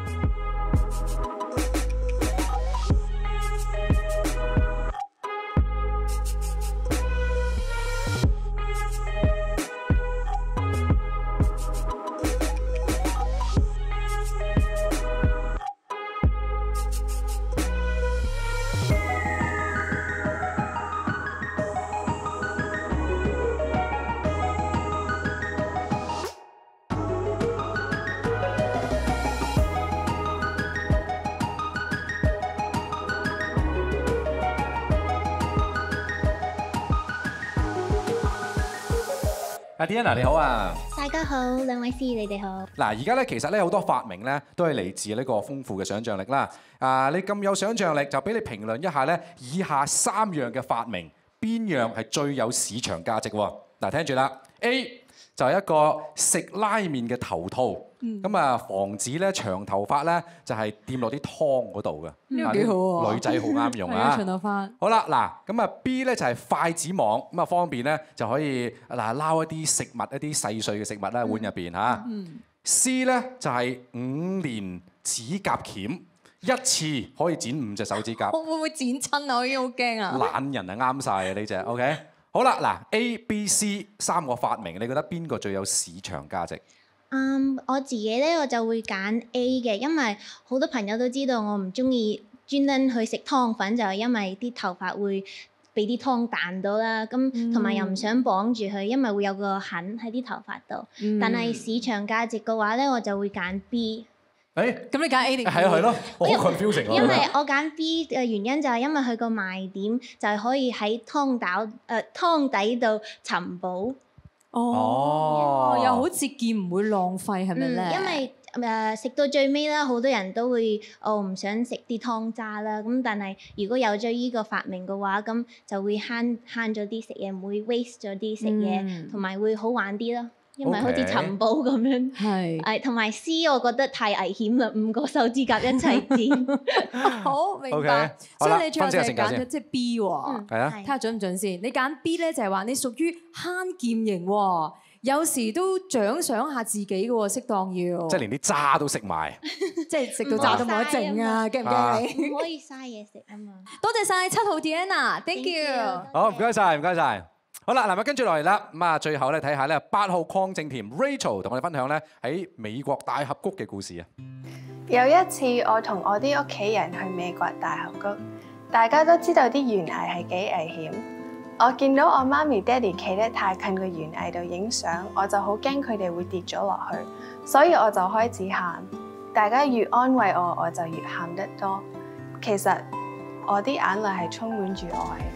Diana 你好啊！ 大家好，兩位司儀你哋好。 嗱，而家咧其實咧好多發明咧都係嚟自呢個豐富嘅想像力啦。你咁有想像力，就俾你評論一下咧以下3樣嘅發明，邊樣係最有市場價值喎？嗱，聽住啦 ，A 就係一個食拉麵嘅頭套，咁啊防止咧長頭髮咧就係掂落啲湯嗰度嘅。 呢個幾好喎， 女仔好啱用啊！ 長頭髮。好啦，嗱咁啊 B 咧就係筷子網，咁啊方便咧就可以撈一啲食物一啲細碎嘅食物啦碗入邊嚇。C 咧就係5連指甲鉗，一次可以剪5隻手指甲。 我會唔會剪親啊？我已經好驚啊！ 懶人係啱晒嘅呢隻 ，OK。好啦，嗱 A、B、C 3個發明，你覺得邊個最有市場價值？ 我自己咧我就會揀 A 嘅，因為好多朋友都知道我唔中意專登去食湯粉，就係因為啲頭髮會俾啲湯彈到啦。咁同埋又唔想綁住佢，因為會有個痕喺啲頭髮度。但係市場價值嘅話咧，我就會揀 B。 咁你揀 A 定 B？ 係咯，好 confusing 因為我揀 B 嘅原因就係因為佢個賣點就係可以喺湯底度尋寶。 哦，又好節儉，唔會浪費，係咪咧？ 因為食到最尾啦，好多人都會唔想食啲湯渣啦。咁但係如果有咗依個發明嘅話，咁就會慳咗啲食嘢，唔會 waste 咗啲食嘢，同埋會好玩啲咯。因為好似尋寶咁樣。係。同埋 C 我覺得太危險啦，5個手指甲一齊剪。好，明白。所以你最後就係揀咗即係 B 喎。 係啊。 睇下準唔準先。你揀 B 咧就係話你屬於慳儉型喎。有時都獎賞下自己嘅喎，適當要。即係連啲渣都食埋。即係食到渣都冇得剩啊！驚唔驚你？ 唔可以嘥嘢食啊嘛。 多謝晒7號 Diana，thank you。 好，唔該晒，唔該晒。好啦，嗱，跟住落嚟啦，咁啊，最後咧睇下咧8號鄺正甜 Rachel 同我哋分享咧喺美國大峽谷嘅故事啊。 有一次，我同我啲屋企人去美國大峽谷，大家都知道啲懸崖係幾危險。我見到我媽咪爹哋企得太近個懸崖度影相，我就好驚佢哋會跌咗落去，所以我就開始喊。大家越安慰我，我就越喊得多。其實我啲眼淚係充滿住愛。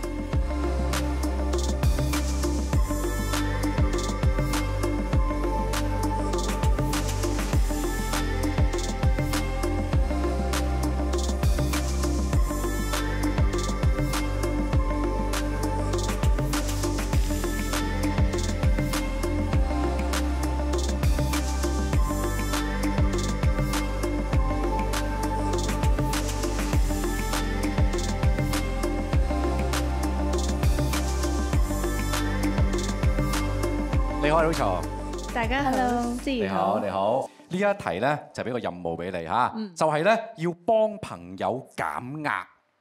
你好 ，Rachel。 大家好， 你好，你好。呢一題咧就俾個任務俾你嚇，就係咧要幫朋友減壓。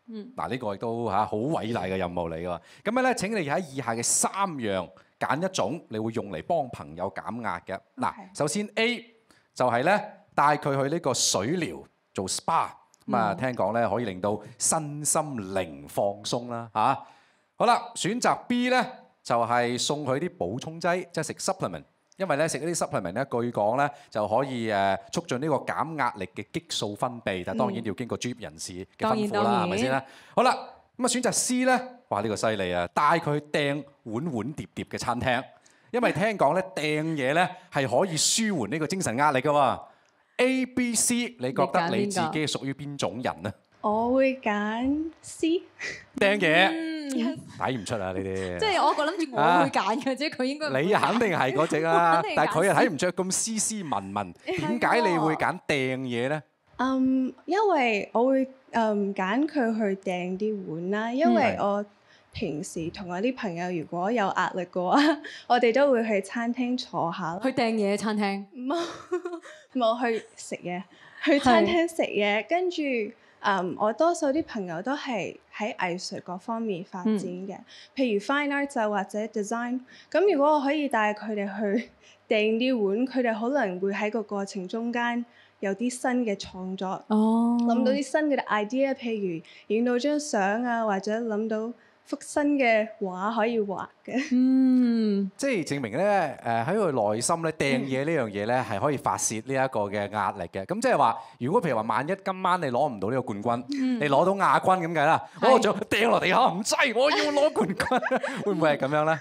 嗱，呢個亦都好偉大嘅任務嚟㗎。咁樣咧，請你喺以下嘅3樣揀一種，你會用嚟幫朋友減壓嘅。嗱，首先 A 就係咧帶佢去呢個水療做 SPA， 咁啊聽講咧可以令到身心靈放鬆啦嚇。好啦，選擇 B 咧就係送佢啲補充劑，即係食 supplement。因為咧食呢啲 supplement 咧，據講咧就可以促進呢個減壓力嘅激素分泌，但當然要經過專業人士嘅吩咐啦，係咪先啦？好啦，咁啊選擇 C 咧，哇呢個犀利啊！帶佢去掟碗碟碟嘅餐廳，因為聽講咧掟嘢咧係可以舒緩呢個精神壓力㗎喎。A、B、C， 你覺得你自己係屬於邊種人呢？ 我會揀 C。 掟嘢睇唔出啊！呢啲即係我諗住我會揀嘅啫，佢應該你肯定係嗰隻啦，但係佢又睇唔出咁斯斯文文，點解你會揀掟嘢咧？ 因為我會揀佢去掟啲碗啦，因為我平時同我啲朋友如果有壓力嘅話，我哋都會去餐廳坐下。 去掟嘢餐廳？ 冇去食嘢，去餐廳食嘢，跟住。我多數啲朋友都係喺藝術嗰方面發展嘅，譬如 fine art 就或者 design。咁如果我可以帶佢哋去掟啲碗，佢哋可能會喺個過程中間有啲新嘅創作，諗到啲新嘅 idea， 譬如影到張相啊，或者諗到幅新嘅畫可以畫嘅。 即係證明咧，喺佢內心咧掟嘢呢樣嘢咧係可以發泄呢一個嘅壓力嘅。咁即係話，如果譬如話萬一今晚你攞唔到呢個冠軍，你攞到亞軍咁計啦，我就掟落地下唔制，我要攞冠軍，會唔會係咁樣咧？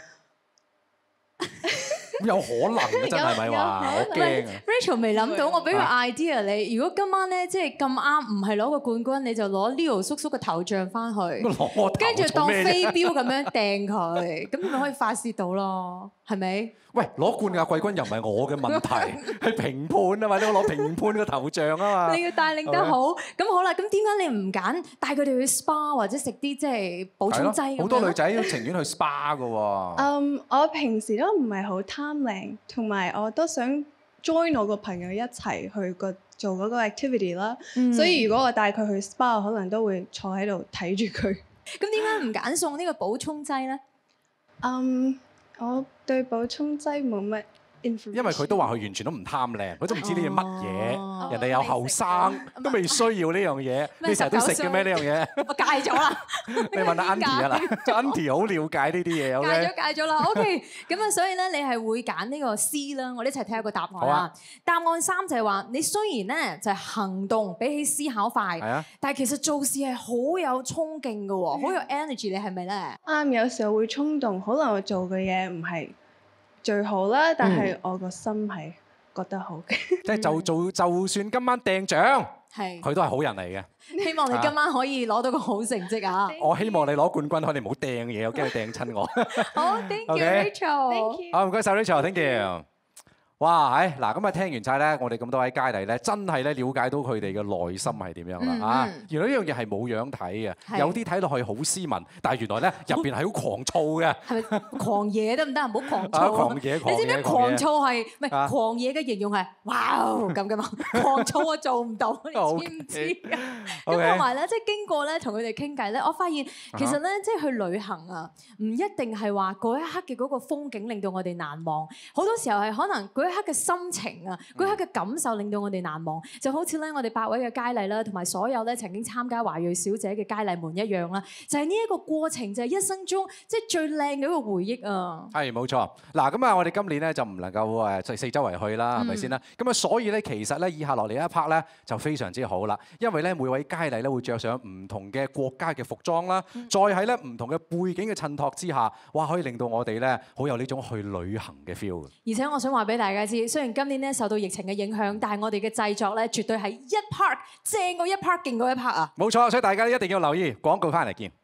有可能嘅真係咪話？我驚啊 ！Rachel 未諗到，我俾個 idea 你。如果今晚咧即係咁啱唔係攞個冠軍，你就攞 Leo 叔叔嘅頭像翻去，跟住當飛鏢咁樣掟佢，咁咪可以發泄到咯，係咪？ 喂，攞冠亞季軍又唔係我嘅問題，係評判啊嘛，你要攞評判嘅頭像啊嘛。 你要帶領得好，咁好啦。咁點解你唔揀帶佢哋去 SPA 或者食啲即係補充劑？ 好多女仔都情願去 SPA 㗎喎。 我平時都唔係好貪靚，同埋我都想 join 我個朋友一齊去做嗰個 activity 啦。所以如果我帶佢去 SPA， 我可能都會坐喺度睇住佢。 咁點解唔揀送呢個補充劑咧？ 我對補充劑冇乜 information， 因為佢都話佢完全都唔貪靚，佢都唔知呢嘢乜嘢，人哋又後生，都未需要呢樣嘢，你成日都食嘅咩呢樣嘢？ 我戒咗啦。 你問下 Auntie 啊啦 ，Auntie 好了解呢啲嘢。 戒咗啦 ，OK。咁啊，所以咧，你係會揀呢個 C 啦。我哋一齊睇下個答案啦。答案3就係話，你雖然咧就係行動比起思考快，但係其實做事係好有衝勁嘅喎，好有 energy。你係咪咧？ 有時候會衝動，可能我做嘅嘢唔係最好啦，但係我個心係覺得好嘅。 即係就算今晚掟獎， 係佢都係好人嚟嘅。 希望你今晚可以攞到個好成績啊！ 我希望你攞冠軍，可以唔好掟嘢，我驚你掟親我。 好 ，Thank you Rachel。 好，唔該晒 Rachel，Thank you。哇，嗱咁啊，聽完晒咧，我哋咁多位佳麗咧，真係咧了解到佢哋嘅內心係點樣啦嚇。原來呢樣嘢係冇樣睇嘅，有啲睇落去好斯文，但係原來咧入邊係好狂躁嘅。 係咪狂野得唔得？唔好狂躁。 狂野， 你知唔知狂躁係唔係狂野嘅形容係哇咁嘅嘛？狂躁我做唔到，你知唔知？咁同埋咧，即係經過咧同佢哋傾偈咧，我發現其實咧，即係去旅行啊，唔一定係話嗰一刻嘅嗰個風景令到我哋難忘，好多時候係可能嗰一刻嘅心情啊，嗰一刻嘅感受令到我哋難忘，就好似咧我哋8位嘅佳麗啦，同埋所有咧曾經參加華裔小姐嘅佳麗們一樣啦，就係呢一個過程，就係一生中即係最靚嘅一個回憶啊！係冇錯，嗱咁啊，我哋今年咧就唔能夠四周圍去啦，係咪先啦？咁啊，所以咧其實咧以下落嚟一 part 咧就非常之好啦，因為咧每位佳麗咧會着上唔同嘅國家嘅服裝啦，再喺咧唔同嘅背景嘅襯托之下，哇可以令到我哋咧好有呢種去旅行嘅 feel。 而且我想話俾大家知。雖然今年咧受到疫情嘅影響，但係我哋嘅製作咧絕對係一 part 正過一 part，勁過一 part 啊！ 冇錯，所以大家一定要留意廣告，翻嚟見。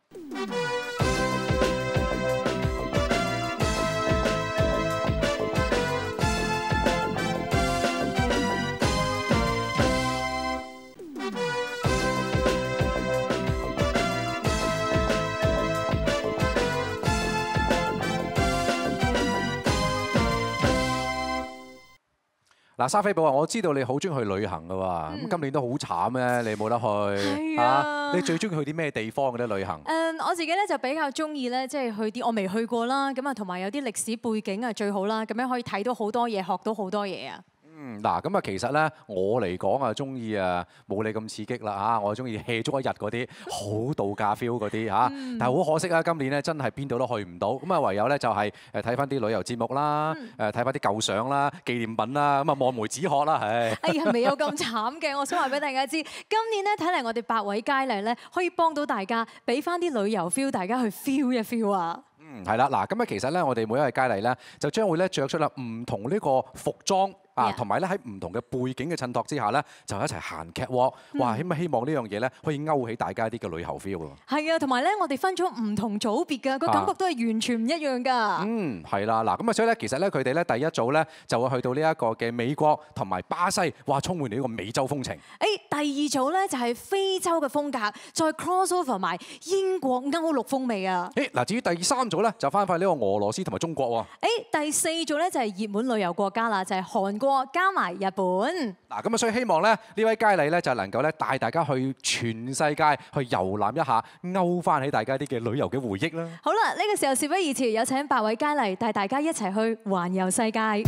嗱，莎菲寶啊，我知道你好中意去旅行噶喎，咁今年都好慘咧，你冇得去嚇。你最中意去啲咩地方嘅咧？旅行？ 我自己咧就比較中意咧，即係去啲我未去過啦，咁啊同埋有啲歷史背景啊最好啦，咁樣可以睇到好多嘢，學到好多嘢啊。 嗱，咁啊，其實咧，我嚟講啊，中意啊，冇你咁刺激啦嚇，我中意 hea 足一日嗰啲，好度假 feel 嗰啲嚇。但係好可惜啊，今年咧真係邊度都去唔到，咁啊唯有咧就係睇翻啲旅遊節目啦，睇翻啲舊相啦、紀念品啦，咁啊望梅止渴啦，唉。哎呀，未有咁慘嘅，我想話俾大家知，今年咧睇嚟我哋8位佳麗咧可以幫到大家，俾翻啲旅遊 feel， 大家去 feel 一 feel 啊。 係啦，嗱，咁啊其實咧，我哋每一位佳麗咧就將會咧著出啦唔同呢個服裝。同埋咧喺唔同嘅背景嘅襯托之下咧，就一齊行劇喎。哇！希望呢樣嘢咧可以勾起大家啲嘅旅遊 feel 喎。 係啊，同埋咧，我哋分咗唔同組別㗎，個感覺都係完全唔一樣㗎。 係啦，嗱，咁啊，所以咧，其實咧，佢哋咧第一組咧就會去到呢一個嘅美國同埋巴西，哇，充滿呢個美洲風情。 第二組咧就係非洲嘅風格，再 cross over 埋英國歐陸風味啊。 嗱，至於第三組咧就翻返呢個俄羅斯同埋中國喎。第四組咧就係熱門旅遊國家啦，就係韓國。加埋日本嗱，咁啊，所以希望咧呢位佳麗咧就能夠咧帶大家去全世界去遊覽一下，勾翻起大家啲嘅旅遊嘅回憶啦。 好啦，呢個時候事不宜遲，有請8位佳麗帶大家一齊去環遊世界。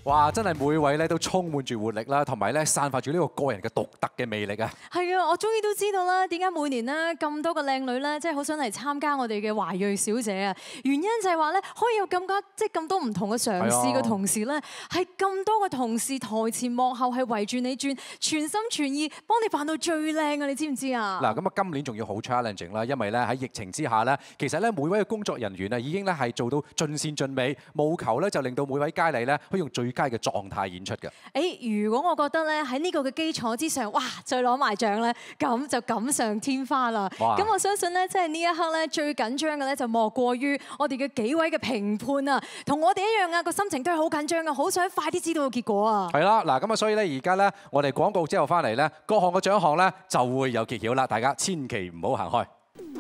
哇！真係每位咧都充滿住活力啦，同埋咧散發住呢個個人嘅獨特嘅魅力啊！ 係啊，我終於都知道啦，點解每年咧咁多個靚女咧，即係好想嚟參加我哋嘅華裔小姐啊！原因就係話咧，可以有咁多唔同嘅嘗試嘅同時咧，係咁多個同事台前幕後係圍住你轉，全心全意幫你扮到最靚啊！你知唔知啊？ 嗱，咁啊今年仲要好 challenging 啦，因為咧喺疫情之下咧，其實咧每位嘅工作人員啊已經咧係做到盡善盡美，務求咧就令到每位佳麗咧可以用最佳嘅狀態演出嘅。 如果我覺得咧喺呢個嘅基礎之上，哇，再攞埋獎咧，咁就錦上添花啦。咁我相信咧，即係呢一刻咧最緊張嘅咧就莫過於我哋嘅幾位嘅評判啊，同我哋一樣啊，個心情都係好緊張啊，好想快啲知道個結果啊。 係啦，嗱咁啊，所以咧而家咧我哋廣告之後翻嚟咧，各項嘅獎項咧就會有揭曉啦，大家千祈唔好行開。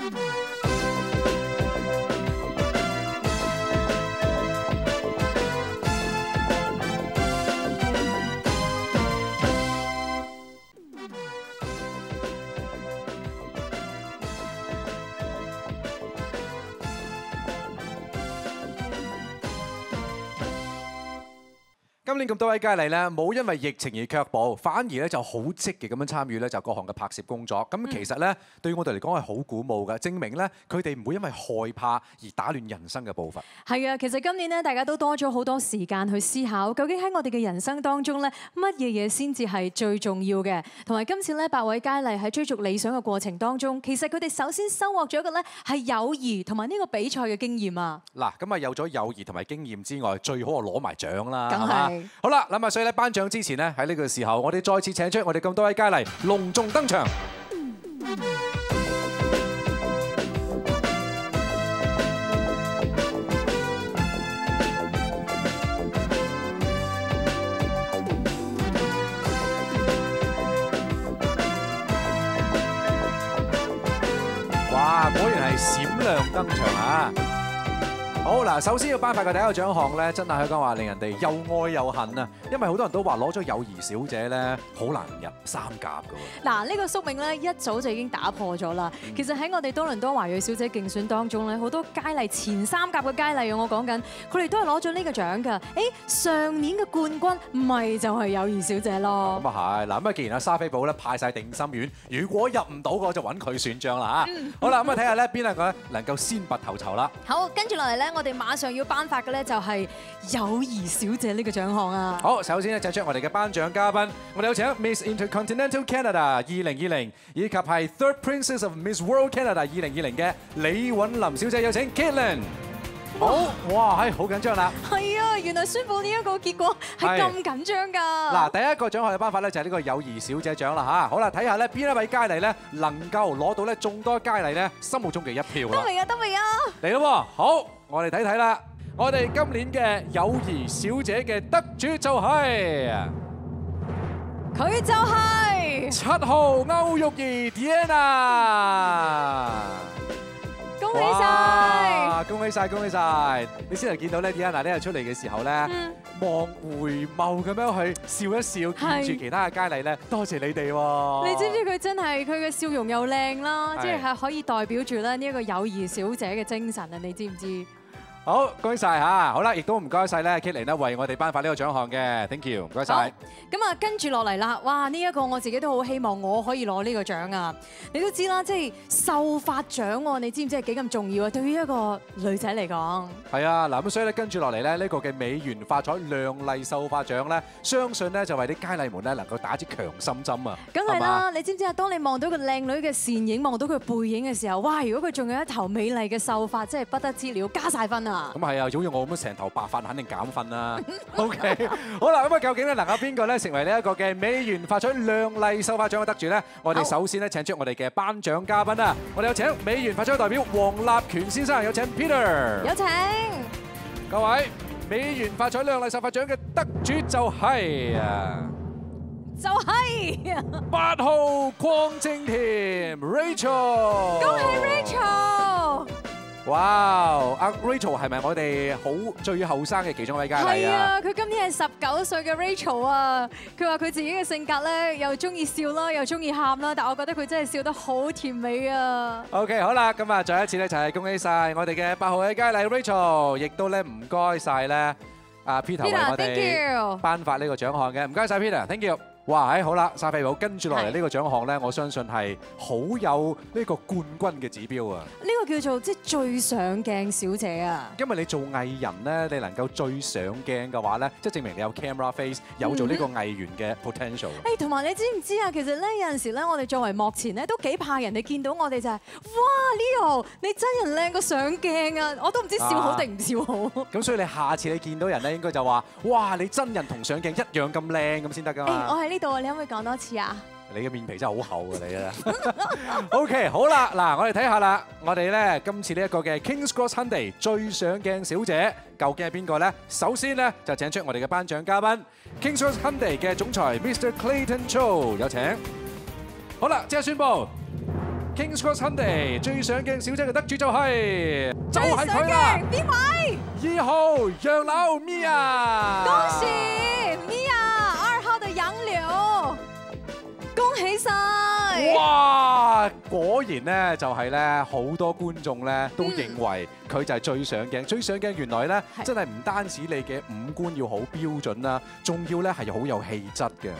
今年咁多位佳麗咧，冇因為疫情而卻步，反而咧就好積極咁樣參與咧就各項嘅拍攝工作。咁其實咧對於我哋嚟講係好鼓舞嘅，證明咧佢哋唔會因為害怕而打亂人生嘅步伐。 係啊，其實今年咧大家都多咗好多時間去思考，究竟喺我哋嘅人生當中咧乜嘢嘢先至係最重要嘅。同埋今次咧8位佳麗喺追逐理想嘅過程當中，其實佢哋首先收穫咗嘅咧係友誼同埋呢個比賽嘅經驗啊。 嗱，咁啊有咗友誼同埋經驗之外，最好啊攞埋獎啦。 梗係。 好啦，咁啊，所以咧頒獎之前呢，喺呢個時候，我哋再次請出我哋咁多位佳麗隆重登場。哇，果然係閃亮登場啊！好嗱，首先要頒發嘅第一個獎項咧，真係可以講話令人哋又愛又恨啊！因為好多人都話攞咗友誼小姐咧，好難入三甲㗎喎。 嗱，呢個宿命咧一早就已經打破咗啦。其實喺我哋多倫多華裔小姐競選當中咧，好多佳麗前3甲嘅佳麗，我講緊，佢哋都係攞咗呢個獎㗎。上年嘅冠軍咪就係友誼小姐咯。 咁啊係，嗱咁啊，既然阿莎菲寶咧派晒定心丸，如果入唔到嘅就揾佢選獎啦嚇。好啦，咁啊睇下咧邊一個咧能夠先拔頭籌啦。 好，跟住落嚟咧，我哋馬上要頒發嘅咧就係友誼小姐呢個獎項啊！ 好，首先咧請出我哋嘅頒獎嘉賓，我哋有請 Miss Intercontinental Canada 2020以及係 Third Princess of Miss World Canada 2020嘅李韻琳小姐，有請 Caitlin。好，哇，係好緊張啦！ 係啊，原來宣佈呢一個結果係咁緊張㗎。 嗱，第一個獎項嘅頒發咧就係呢個友誼小姐獎啦嚇。好啦，睇下咧邊一位佳麗咧能夠攞到咧眾多佳麗咧心目中嘅一票啦。 得未啊？得未啊？ 嚟咯喎！好，我哋睇睇啦。我哋今年嘅友誼小姐嘅得主就係佢就係 7號歐玉兒 Diana。 恭喜晒！ 恭喜晒！恭喜晒！你先嚟見到咧 Diana 呢日出嚟嘅時候咧，望回眸咁樣去笑一笑，見住其他嘅佳麗咧，多謝你哋喎。 你知唔知佢真係佢嘅笑容又靚啦，即係可以代表住咧呢一個友誼小姐嘅精神啊！你知唔知？ 好，恭喜晒嚇！好啦，亦都唔該晒咧 Caitlin 咧為我哋頒發呢個獎項嘅 ，thank you，唔該晒。 咁啊，跟住落嚟啦，哇！呢一個我自己都好希望我可以攞呢個獎啊！你都知啦，即係秀髮獎喎，你知唔知係幾咁重要啊？對於一個女仔嚟講。係啊，嗱咁所以咧跟住落嚟咧呢個嘅美元髮彩亮麗秀髮獎咧，相信咧就為啲佳麗們咧能夠打支強心針啊！ 梗係啦，你知唔知啊？當你望到個靚女嘅倩影，望到佢背影嘅時候，哇！如果佢仲有一頭美麗嘅秀髮，真係不得之了，加晒分啊！ 咁係啊，如果我咁樣成頭白髮，肯定減分啦。OK， 好啦，咁啊，究竟咧能夠邊個咧成為呢一個嘅美元髮彩亮麗秀髮獎嘅得主咧？我哋首先咧請出我哋嘅頒獎嘉賓啊！我哋有請美元髮彩代表黃立權先生，有請 Peter， 有請各位美元髮彩亮麗秀髮獎嘅得主就係8號鄺正甜 Rachel， 恭喜 Rachel！ 哇！阿 Rachel 係咪我哋最後生嘅其中一位佳麗啊？ 係啊，佢今年係19歲嘅 Rachel 啊！佢話佢自己嘅性格咧，又中意笑啦，又中意喊啦，但我覺得佢真係笑得好甜美啊 ！OK， 好啦，咁啊，再一次咧就係恭喜晒我哋嘅8號嘅佳麗 Rachel， 亦都咧唔該晒咧阿 Peter 為我哋頒發呢個獎項嘅，唔該曬 Peter，thank you。哇，好啦，沙菲寶跟住落嚟呢個獎項咧，我相信係好有呢個冠軍嘅指標啊！ 呢個叫做即係最上鏡小姐啊！ 因為你做藝人咧，你能夠最上鏡嘅話咧，即係證明你有 camera face， 有做呢個藝員嘅 potential。 誒，同埋你知唔知啊？其實咧有陣時咧，我哋作為幕前咧，都幾怕人哋見到我哋就係哇 Leo， 你真人靚過上鏡啊！我都唔知笑好定唔笑好。 咁所以你下次你見到人咧，應該就話哇，你真人同上鏡一樣咁靚咁先得㗎嘛。 我喺呢度，你可唔可以講多次啊？ 你嘅面皮真係好厚啊！你啊，OK， 好啦，嗱，我哋睇下啦，我哋咧今次呢一個嘅 King's Cross Hyundai 最上鏡小姐究竟係邊個咧？首先咧就請出我哋嘅頒獎嘉賓 King's Cross Hyundai 嘅總裁 Mr. Clayton Cho， 有請。好啦，即刻宣布 King's Cross Hyundai 最上鏡小姐嘅得主就係佢啦！ 邊位 ？2號楊柳 Mia， 恭喜 Mia，2號的楊柳。恭喜晒！ 哇！果然咧就係咧，好多觀眾咧都認為佢就係最上鏡。最上鏡原來咧真係唔單止你嘅五官要好標準啦，仲要咧係好有氣質嘅。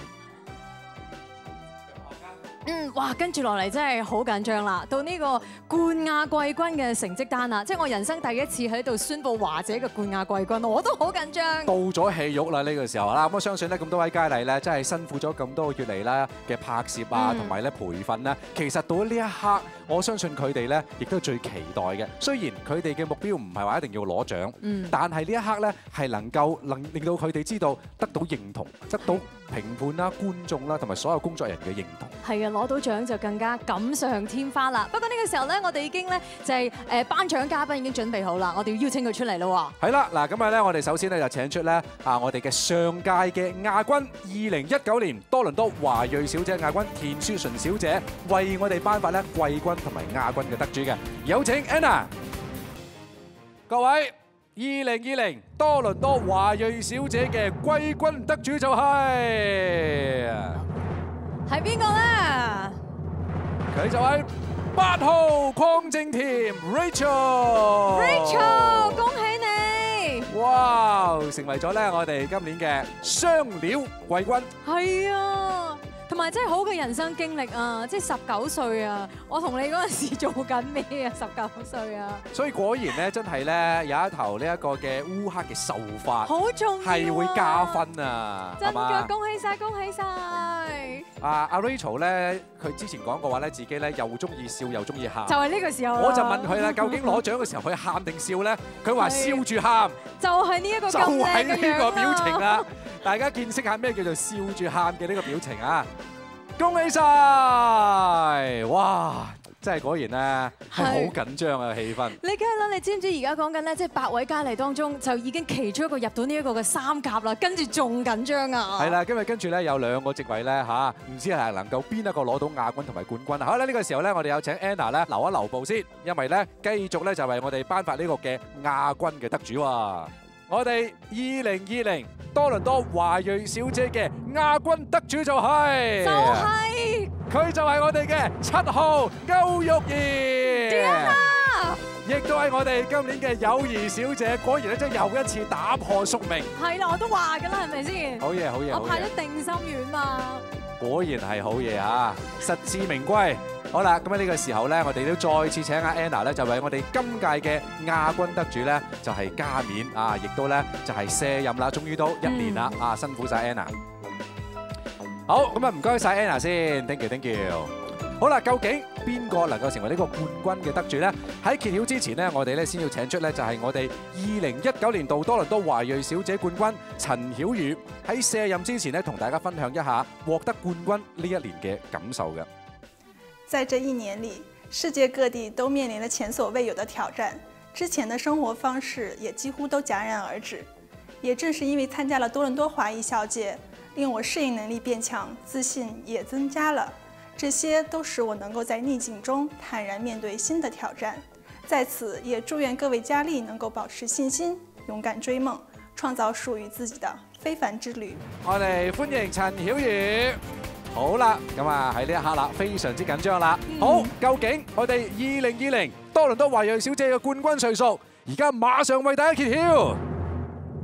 哇！跟住落嚟真係好緊張啦，到呢個冠亞季軍嘅成績單啦，即係我人生第一次喺度宣佈華姐嘅冠亞季軍，我都好緊張。 到咗戲肉啦呢個時候啦，咁我相信咧咁多位佳麗咧真係辛苦咗咁多個月嚟啦嘅拍攝啊，同埋咧培訓啦。其實到咗呢一刻，我相信佢哋咧亦都最期待嘅。雖然佢哋嘅目標唔係話一定要攞獎，但係呢一刻咧係能夠令到佢哋知道得到認同，得到評判啦、觀眾啦同埋所有工作人員嘅認同。 係啊，攞到獎就更加錦上添花啦。不過呢個時候咧，我哋已經咧就係頒獎嘉賓已經準備好啦，我哋要邀請佢出嚟咯喎。 係啦，嗱咁啊咧，我哋首先咧就請出咧我哋嘅上屆嘅亞軍2019年多倫多華裔小姐亞軍田雪純小姐，為我哋頒發咧季軍同埋亞軍嘅得主嘅，有請 Anna。各位，2020多倫多華裔小姐嘅季軍得主就係邊個咧？ 佢就係8號鄺正甜 Rachel。 Rachel， 恭喜你！ 哇，成為咗咧我哋今年嘅雙料季軍。 係啊。同埋真係好嘅人生經歷啊！即係19歲啊，我同你嗰陣時做緊咩啊？19歲啊！ 所以果然咧，真係咧有一頭呢一個嘅烏黑嘅秀髮， 好重要， 係會加分啊！ 真㗎，恭喜晒，恭喜晒！ 阿 Rachel 咧，佢之前講過話咧，自己咧又中意笑又中意喊， 就係呢個時候。 我就問佢啦，究竟攞獎嘅時候佢喊定笑咧？佢話笑住喊， 就係呢一個咁靚嘅樣啦。 就係呢個表情啦！大家見識下咩叫做笑住喊嘅呢個表情啊！恭喜晒！哇，真係果然咧係好緊張啊氣氛。 你梗係啦，你知唔知而家講緊咧，即係8位佳麗當中就已經其中一個入到呢一個嘅3甲啦，跟住仲緊張啊！ 係啦，今日跟住咧有2個席位咧嚇，唔知係能夠邊一個攞到亞軍同埋冠軍啊！好啦，呢個時候咧，我哋有請 Anna 咧留一留步先，因為咧繼續咧就為我哋頒發呢個嘅亞軍嘅得主啊！我哋2020多倫多華裔小姐嘅亞軍得主就係佢就係我哋嘅7號歐玉兒，亦都係我哋今年嘅友誼小姐。果然咧，真係又一次打破宿命。 係啦，我都話㗎啦，係咪先？ 好嘢，好嘢！ 我派咗定心丸嘛。果然係好嘢嚇，實至名歸。好啦，咁喺呢個時候咧，我哋都再次請阿 Anna 咧，就為我哋今屆嘅亞軍得主咧，就係加冕啊，亦都咧就係卸任啦，終於都1年啦，啊辛苦晒 Anna。好，咁啊唔該晒 Anna 先 ，thank you，thank you。好啦，究竟邊個能夠成為呢個冠軍嘅得主咧？喺揭曉之前呢，我哋咧先要請出咧，就係我哋2019年度多倫多華裔小姐冠軍陳曉宇，喺卸任之前呢，同大家分享一下獲得冠軍呢1年嘅感受嘅。 在這1年裡，世界各地都面臨了前所未有的挑戰，之前的生活方式也幾乎都戛然而止。也正是因為參加了多倫多華裔小姐，令我適應能力變強，自信也增加了。這些都使我能夠在逆境中坦然面對新的挑戰。在此，也祝願各位佳麗能夠保持信心，勇敢追夢，創造屬於自己的非凡之旅。 我哋歡迎陳曉宇。好啦，咁啊喺呢一刻啦，非常之緊張啦。好，究竟我哋2020多倫多華裔小姐嘅冠軍誰屬？而家馬上為大家揭曉。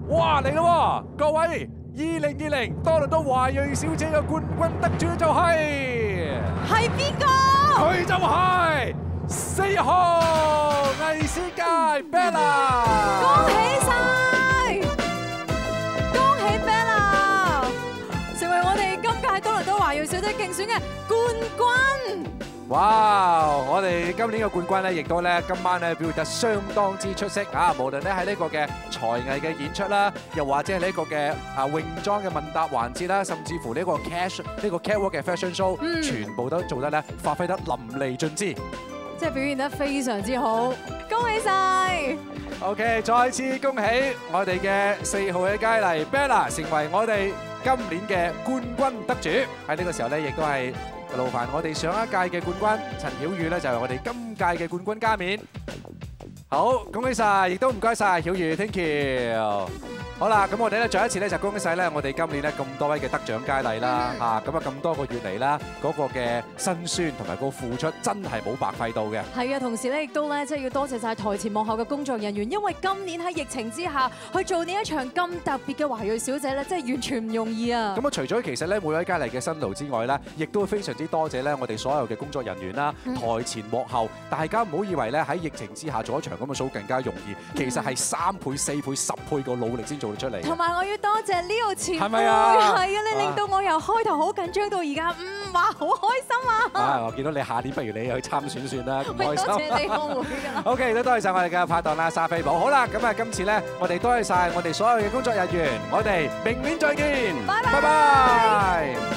哇嚟咯！各位，2020多倫多華裔小姐嘅冠軍得主就係邊個？ 佢就係4號藝師界 Bella。 恭喜晒！恭喜 Bella， 成為我哋今屆多倫多華裔小姐競選嘅冠軍。 哇！我哋今年嘅冠軍咧，亦都咧今晚咧表現得相當之出色啊！無論咧喺呢個嘅才藝嘅演出啦，又或者係呢個嘅泳裝嘅問答環節啦，甚至乎呢個 catwalk 嘅 fashion show，全部都做得咧發揮得淋漓盡致， 即係表現得非常之好，恭喜晒 ！OK， 再次恭喜我哋嘅4號嘅佳麗 Bella 成為我哋今年嘅冠軍得主。喺呢個時候咧，亦都係勞煩我哋上一屆嘅冠軍陳曉宇咧，就係我哋今屆嘅冠軍加冕。好，恭喜晒，亦都唔該晒曉宇 ，thank you。好啦，咁我哋咧再一次咧就恭喜晒咧我哋今年咧咁多位嘅得獎佳麗啦，嚇咁啊咁多個月嚟啦，嗰個嘅辛酸同埋個付出真係冇白費到嘅。 係啊，同時咧亦都咧即係要多謝晒台前幕後嘅工作人員，因為今年喺疫情之下去做呢一場咁特別嘅華裔小姐咧，真係完全唔容易啊！ 咁啊，除咗其實咧每位佳麗嘅辛勞之外咧，亦都非常之多謝咧我哋所有嘅工作人員啦，台前幕後，大家唔好以為咧喺疫情之下做一場咁嘅 show更加容易，其實係3倍、4倍、10倍個努力先做到出嚟。 同埋我要多謝 Leo 前輩， 係咪啊？ 係啊，你令到我由開頭好緊張到而家，哇，好開心啊！ 我見到你下年不如你去參選算啦，咁開心。 多謝你，我會㗎啦。 OK， 都多謝晒我哋嘅拍檔啦，莎菲寶。好啦，咁啊，今次咧，我哋多謝晒我哋所有嘅工作人員，我哋明年再見，拜拜。